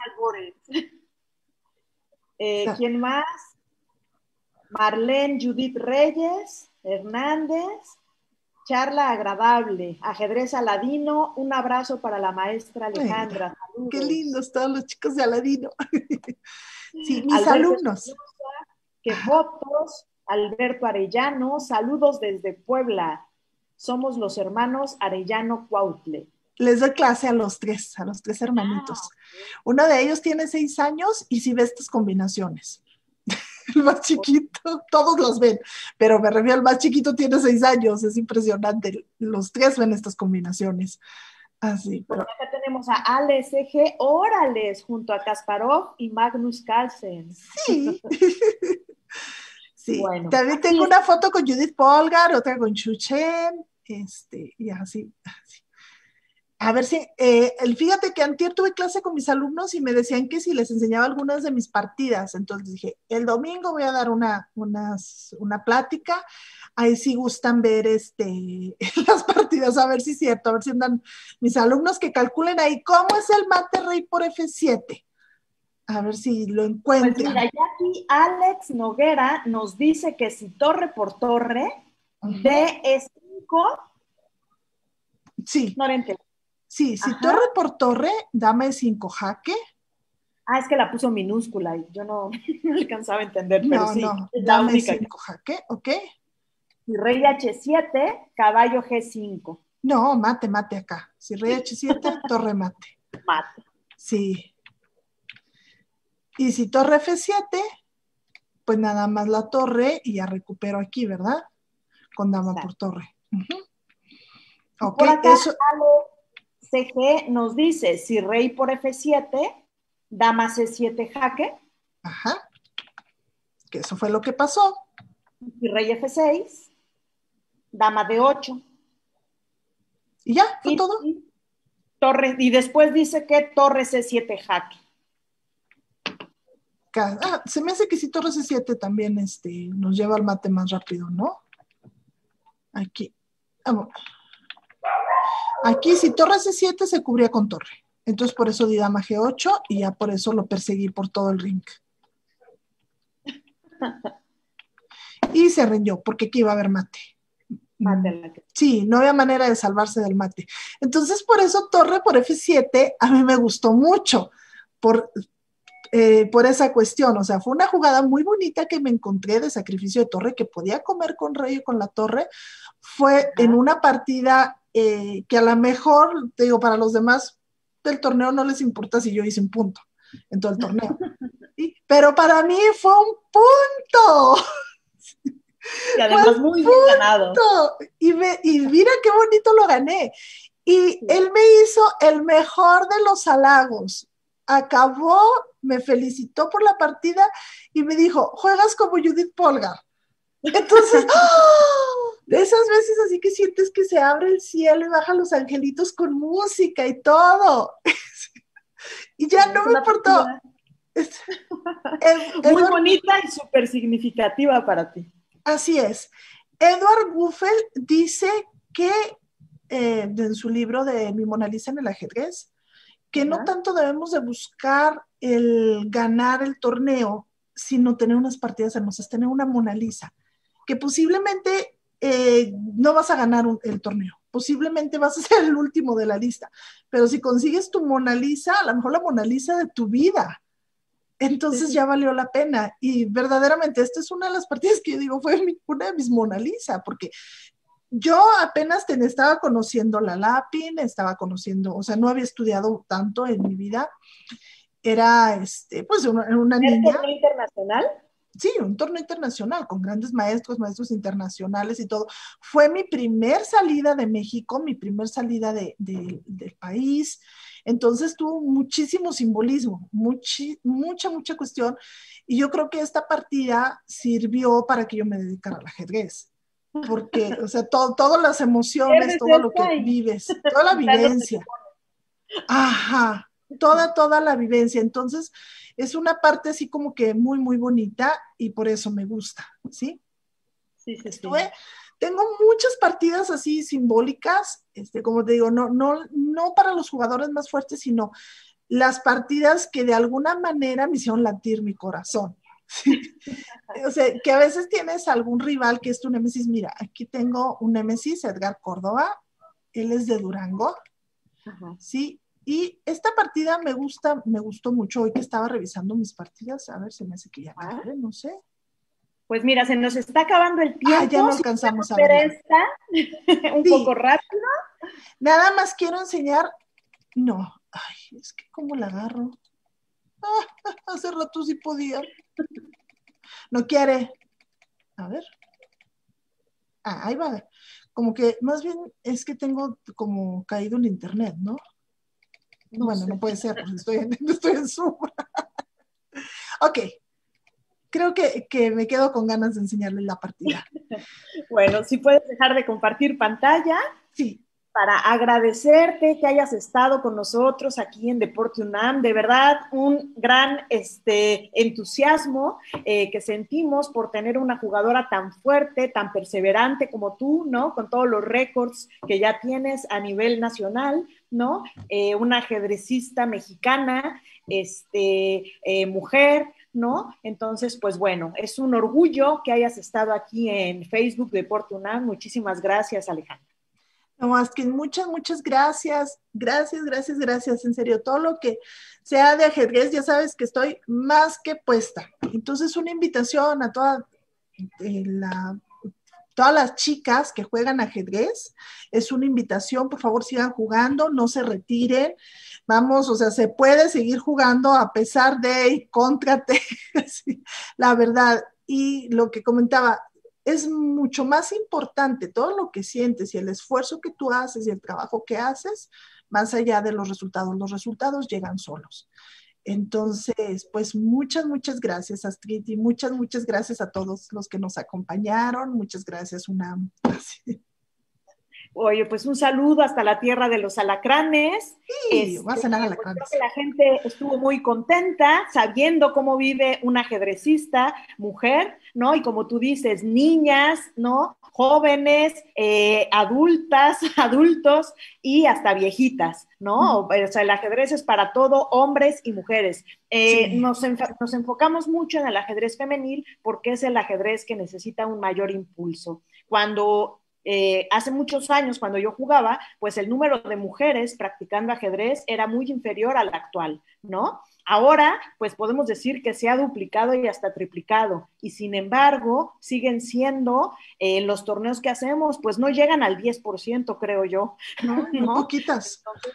Eh, ¿Quién más? Marlene Judith Reyes, Hernández, charla agradable, ajedrez Aladino, un abrazo para la maestra Alejandra. Mira, saludos. qué lindos todos los chicos de Aladino. Sí, mis Alberto alumnos. Espinosa, qué fotos. Alberto Arellano, saludos desde Puebla. Somos los hermanos Arellano Cuautle. Les doy clase a los tres, a los tres hermanitos. Ah, Uno de ellos tiene seis años y sí ve estas combinaciones. El más chiquito, todos los ven, pero me refiero al más chiquito, tiene seis años, es impresionante. Los tres ven estas combinaciones. Así, pues pero acá tenemos a Alex E G Orales junto a Kasparov y Magnus Carlsen. sí. Sí, Bueno, también aquí tengo está. una foto con Judith Polgar, otra con Chuchen, este, y así, así. A ver si, eh, el, fíjate que antier tuve clase con mis alumnos y me decían que si les enseñaba algunas de mis partidas, entonces dije, el domingo voy a dar una, unas, una plática, ahí sí gustan ver este, las partidas, a ver si es cierto, a ver si andan mis alumnos que calculen ahí cómo es el mate rey por F siete, a ver si lo Pues mira, encuentran. ya aquí Alex Noguera nos dice que si torre por torre, Uh-huh. D E cinco, Sí, no le entendí. sí, si Ajá. torre por torre, dame cinco jaque. Ah, es que la puso minúscula y yo no, no alcanzaba a entender, pero No, sí, no, es la dame única que. cinco jaque, ¿ok? Y rey H siete, caballo G cinco. No, mate, mate acá. Si rey H siete, torre mate. Mate. Sí. Y si torre F siete, pues nada más la torre y ya recupero aquí, ¿verdad? Con dama Exacto. por torre. Uh-huh. Y Ok, por acá, eso. Alex C G nos dice, si rey por F siete, dama C siete jaque, Ajá. Que eso fue lo que pasó. y rey F seis, dama D ocho. Y ya, fue Y, todo. y, torre, y después dice que torre C siete jaque. Ah, se me hace que si torre C siete también este, nos lleva al mate más rápido, ¿no? Aquí. Vamos. Aquí si torre C siete se cubría con torre. Entonces por eso di dama G ocho y ya por eso lo perseguí por todo el ring. Y se rindió porque aquí iba a haber mate. Mate la que... Sí, no había manera de salvarse del mate. Entonces por eso torre por F siete a mí me gustó mucho. Por, eh, por esa cuestión, o sea, fue una jugada muy bonita que me encontré de sacrificio de torre, que podía comer con rey y con la torre, fue en Ajá. una partida eh, que a lo mejor, te digo, para los demás del torneo no les importa si yo hice un punto en todo el torneo, ¿sí? Pero para mí fue un punto, Y fue además un muy bien ganado. punto, y, me, y mira qué bonito lo gané, y Sí. él me hizo el mejor de los halagos, acabó, me felicitó por la partida y me dijo, juegas como Judith Polgar. Entonces, ¡oh! De esas veces así que sientes que se abre el cielo y bajan los angelitos con música y todo. Y ya no Es me una importó. partida Es- Ed- muy Edward, bonita y súper significativa para ti. así es. Edward Buffel dice que eh, en su libro de Mi Mona Lisa en el ajedrez, que no Ajá. tanto debemos de buscar el ganar el torneo, sino tener unas partidas hermosas, tener una Mona Lisa, que posiblemente eh, no vas a ganar un, el torneo, posiblemente vas a ser el último de la lista, pero si consigues tu Mona Lisa, a lo mejor la Mona Lisa de tu vida, Sí, entonces sí. ya valió la pena. Y verdaderamente, esta es una de las partidas que yo digo, fue mi, una de mis Mona Lisa, porque yo apenas te estaba conociendo la lápiz, estaba conociendo, o sea, no había estudiado tanto en mi vida, era este, pues una, una ¿El niña, torneo internacional? sí, un torneo internacional con grandes maestros, maestros internacionales y todo. Fue mi primer salida de México, mi primer salida de, de, del país, entonces tuvo muchísimo simbolismo, muchi, mucha, mucha cuestión, y yo creo que esta partida sirvió para que yo me dedicara al ajedrez porque, o sea, todo, todas las emociones, Pierdes todo lo que esta y vives, toda la ya no te vivencia, ajá, toda, toda la vivencia. Entonces, es una parte así como que muy, muy bonita y por eso me gusta, ¿sí? Sí, sí, sí. Estuve, tengo muchas partidas así simbólicas, este, como te digo, no, no, no para los jugadores más fuertes, sino las partidas que de alguna manera me hicieron latir mi corazón. ¿Sí? O sea, que a veces tienes algún rival que es tu némesis. Mira, aquí tengo un némesis, Edgar Córdoba, él es de Durango, Ajá. ¿sí? Y esta partida me gusta, me gustó mucho hoy que estaba revisando mis partidas, a ver, se me hace que ya Ah, cargue, no sé. Pues mira, se nos está acabando el Ah, ya no tiempo. Si alcanzamos podemos a ver verla. esta un poco Sí, rápido. nada más quiero enseñar. No, ay, es que cómo la agarro. Ah, hace rato sí podía. No quiere. A ver. Ah, ahí va. Como que más bien es que tengo como caído el internet, ¿no? No Bueno, no sé. puede ser, porque estoy en, estoy en Zoom. Ok, creo que, que me quedo con ganas de enseñarle la partida. Bueno, si puedes dejar de compartir pantalla Sí, para agradecerte que hayas estado con nosotros aquí en Deporte UNAM. De verdad, un gran este, entusiasmo eh, que sentimos por tener una jugadora tan fuerte, tan perseverante como tú, ¿no? Con todos los récords que ya tienes a nivel nacional, ¿no? Eh, una ajedrecista mexicana, este, eh, mujer, ¿no? Entonces, pues bueno, es un orgullo que hayas estado aquí en Facebook Deporte UNAM. Muchísimas gracias, Alejandra. no más que muchas, muchas gracias, gracias, gracias, gracias, en serio, todo lo que sea de ajedrez, ya sabes que estoy más que puesta. Entonces, una invitación a toda eh, la, todas las chicas que juegan ajedrez, es una invitación, por favor sigan jugando, no se retiren, vamos, o sea, se puede seguir jugando a pesar de y contra de, sí, la verdad, y lo que comentaba, es mucho más importante todo lo que sientes y el esfuerzo que tú haces y el trabajo que haces, más allá de los resultados. Los resultados llegan solos. Entonces, pues muchas, muchas gracias, Astrid, y muchas, muchas gracias a todos los que nos acompañaron. Muchas gracias, UNAM. Oye, pues un saludo hasta la tierra de los alacranes. Sí, va a Este, cenar a la pues creo que Cranes. la gente estuvo muy contenta sabiendo cómo vive una ajedrecista mujer, ¿no? Y como tú dices, niñas, ¿no? Jóvenes, eh, adultas, adultos y hasta viejitas, ¿no? O sea, el ajedrez es para todo, hombres y mujeres. Eh, Sí, nos, enf- nos enfocamos mucho en el ajedrez femenil porque es el ajedrez que necesita un mayor impulso. Cuando eh, hace muchos años, cuando yo jugaba, pues el número de mujeres practicando ajedrez era muy inferior al actual, ¿no? Ahora, pues podemos decir que se ha duplicado y hasta triplicado, y sin embargo, siguen siendo eh, los torneos que hacemos, pues no llegan al diez por ciento, creo yo, ¿no? Muy ¿no? poquitas, Entonces,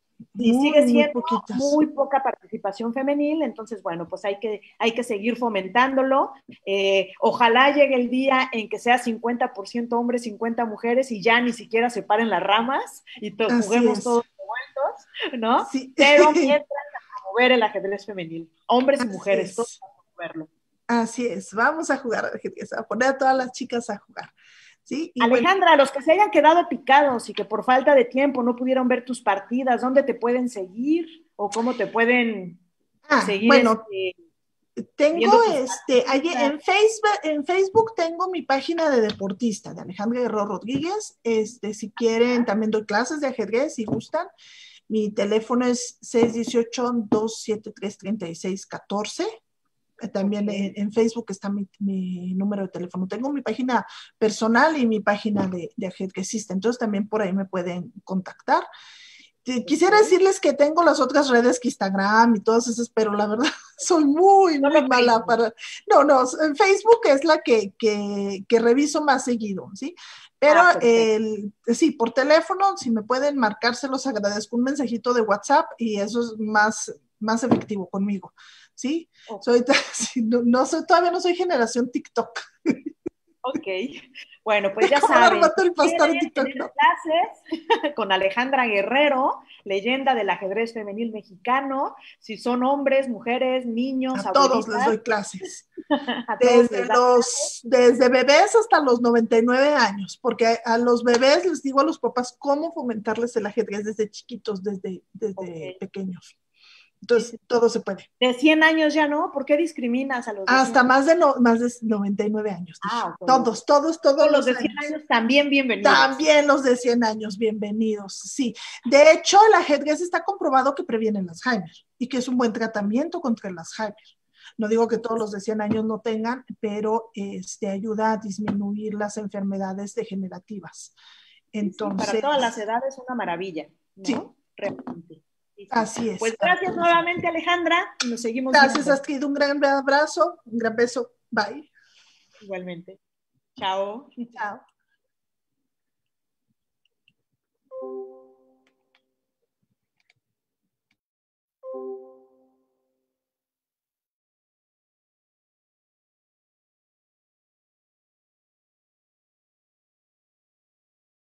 y muy, sigue muy siendo poquitas. muy poca participación femenil, entonces, bueno, pues hay que, hay que seguir fomentándolo. Eh, ojalá llegue el día en que sea cincuenta por ciento hombres, cincuenta mujeres y ya ni siquiera se paren las ramas y to Así juguemos es. todos revueltos, ¿no? Sí, Pero mientras a promover el ajedrez femenil, hombres y así mujeres, todos es. a promoverlo. Así es. Vamos a jugar al ajedrez, a poner a todas las chicas a jugar. ¿Sí? Y bueno, Alejandra, los que se hayan quedado picados y que por falta de tiempo no pudieron ver tus partidas, ¿dónde te pueden seguir o cómo te pueden ah, seguir bueno, este, tengo viendo tus este, allí partidas? en Facebook, en Facebook tengo mi página de deportista de Alejandra Guerrero Rodríguez. Este, si quieren, también doy clases de ajedrez si gustan. Mi teléfono es seis uno ocho, dos siete tres, tres seis uno cuatro. También en, Ok. en Facebook está mi, mi, número de teléfono. Tengo mi página personal y mi página de, de ajedrecista. Entonces también por ahí me pueden contactar. Quisiera Ok. decirles que tengo las otras redes que Instagram y todas esas, pero la verdad soy muy, muy Solo mala Facebook. para... No, no, en Facebook es la que, que, que reviso más seguido, ¿sí? Pero Ah, perfecto. el, sí, por teléfono, si me pueden marcar, se los agradezco. Un mensajito de WhatsApp y eso es más, más efectivo conmigo, ¿sí? Ok. Soy, sí, no, no soy, todavía no soy generación TikTok. Ok. Bueno, pues ya Como saben, Armando si el pastor quieren TikTok, tener no. clases con Alejandra Guerrero, leyenda del ajedrez femenil mexicano, si son hombres, mujeres, niños, A todos les abuelitas, doy clases. a todos les Desde da. los, desde bebés hasta los noventa y nueve años, porque a los bebés les digo a los papás cómo fomentarles el ajedrez desde chiquitos, desde, Ok. desde pequeños. Sí, Entonces, sí, sí. todo se puede. De cien años ya no, ¿por qué discriminas a los de cien Hasta años? más de, no, más de noventa y nueve años, dije. Ah, ok, ok. Todos, todos, todos Todos los los de cien años. años también bienvenidos. También los de cien años, bienvenidos. Sí, de hecho, el ajedrez está comprobado que previene el Alzheimer y que es un buen tratamiento contra el Alzheimer. No digo que todos los de cien años no tengan, pero este, ayuda a disminuir las enfermedades degenerativas. Sí, sí, para todas las Entonces, edades una maravilla, sí, ¿no? Realmente. Sí, sí. así es, Pues para gracias todos. nuevamente, Alejandra, y nos seguimos Gracias, viendo. Astrid. Un gran abrazo, un gran beso. Bye. Igualmente. Chao. Chao.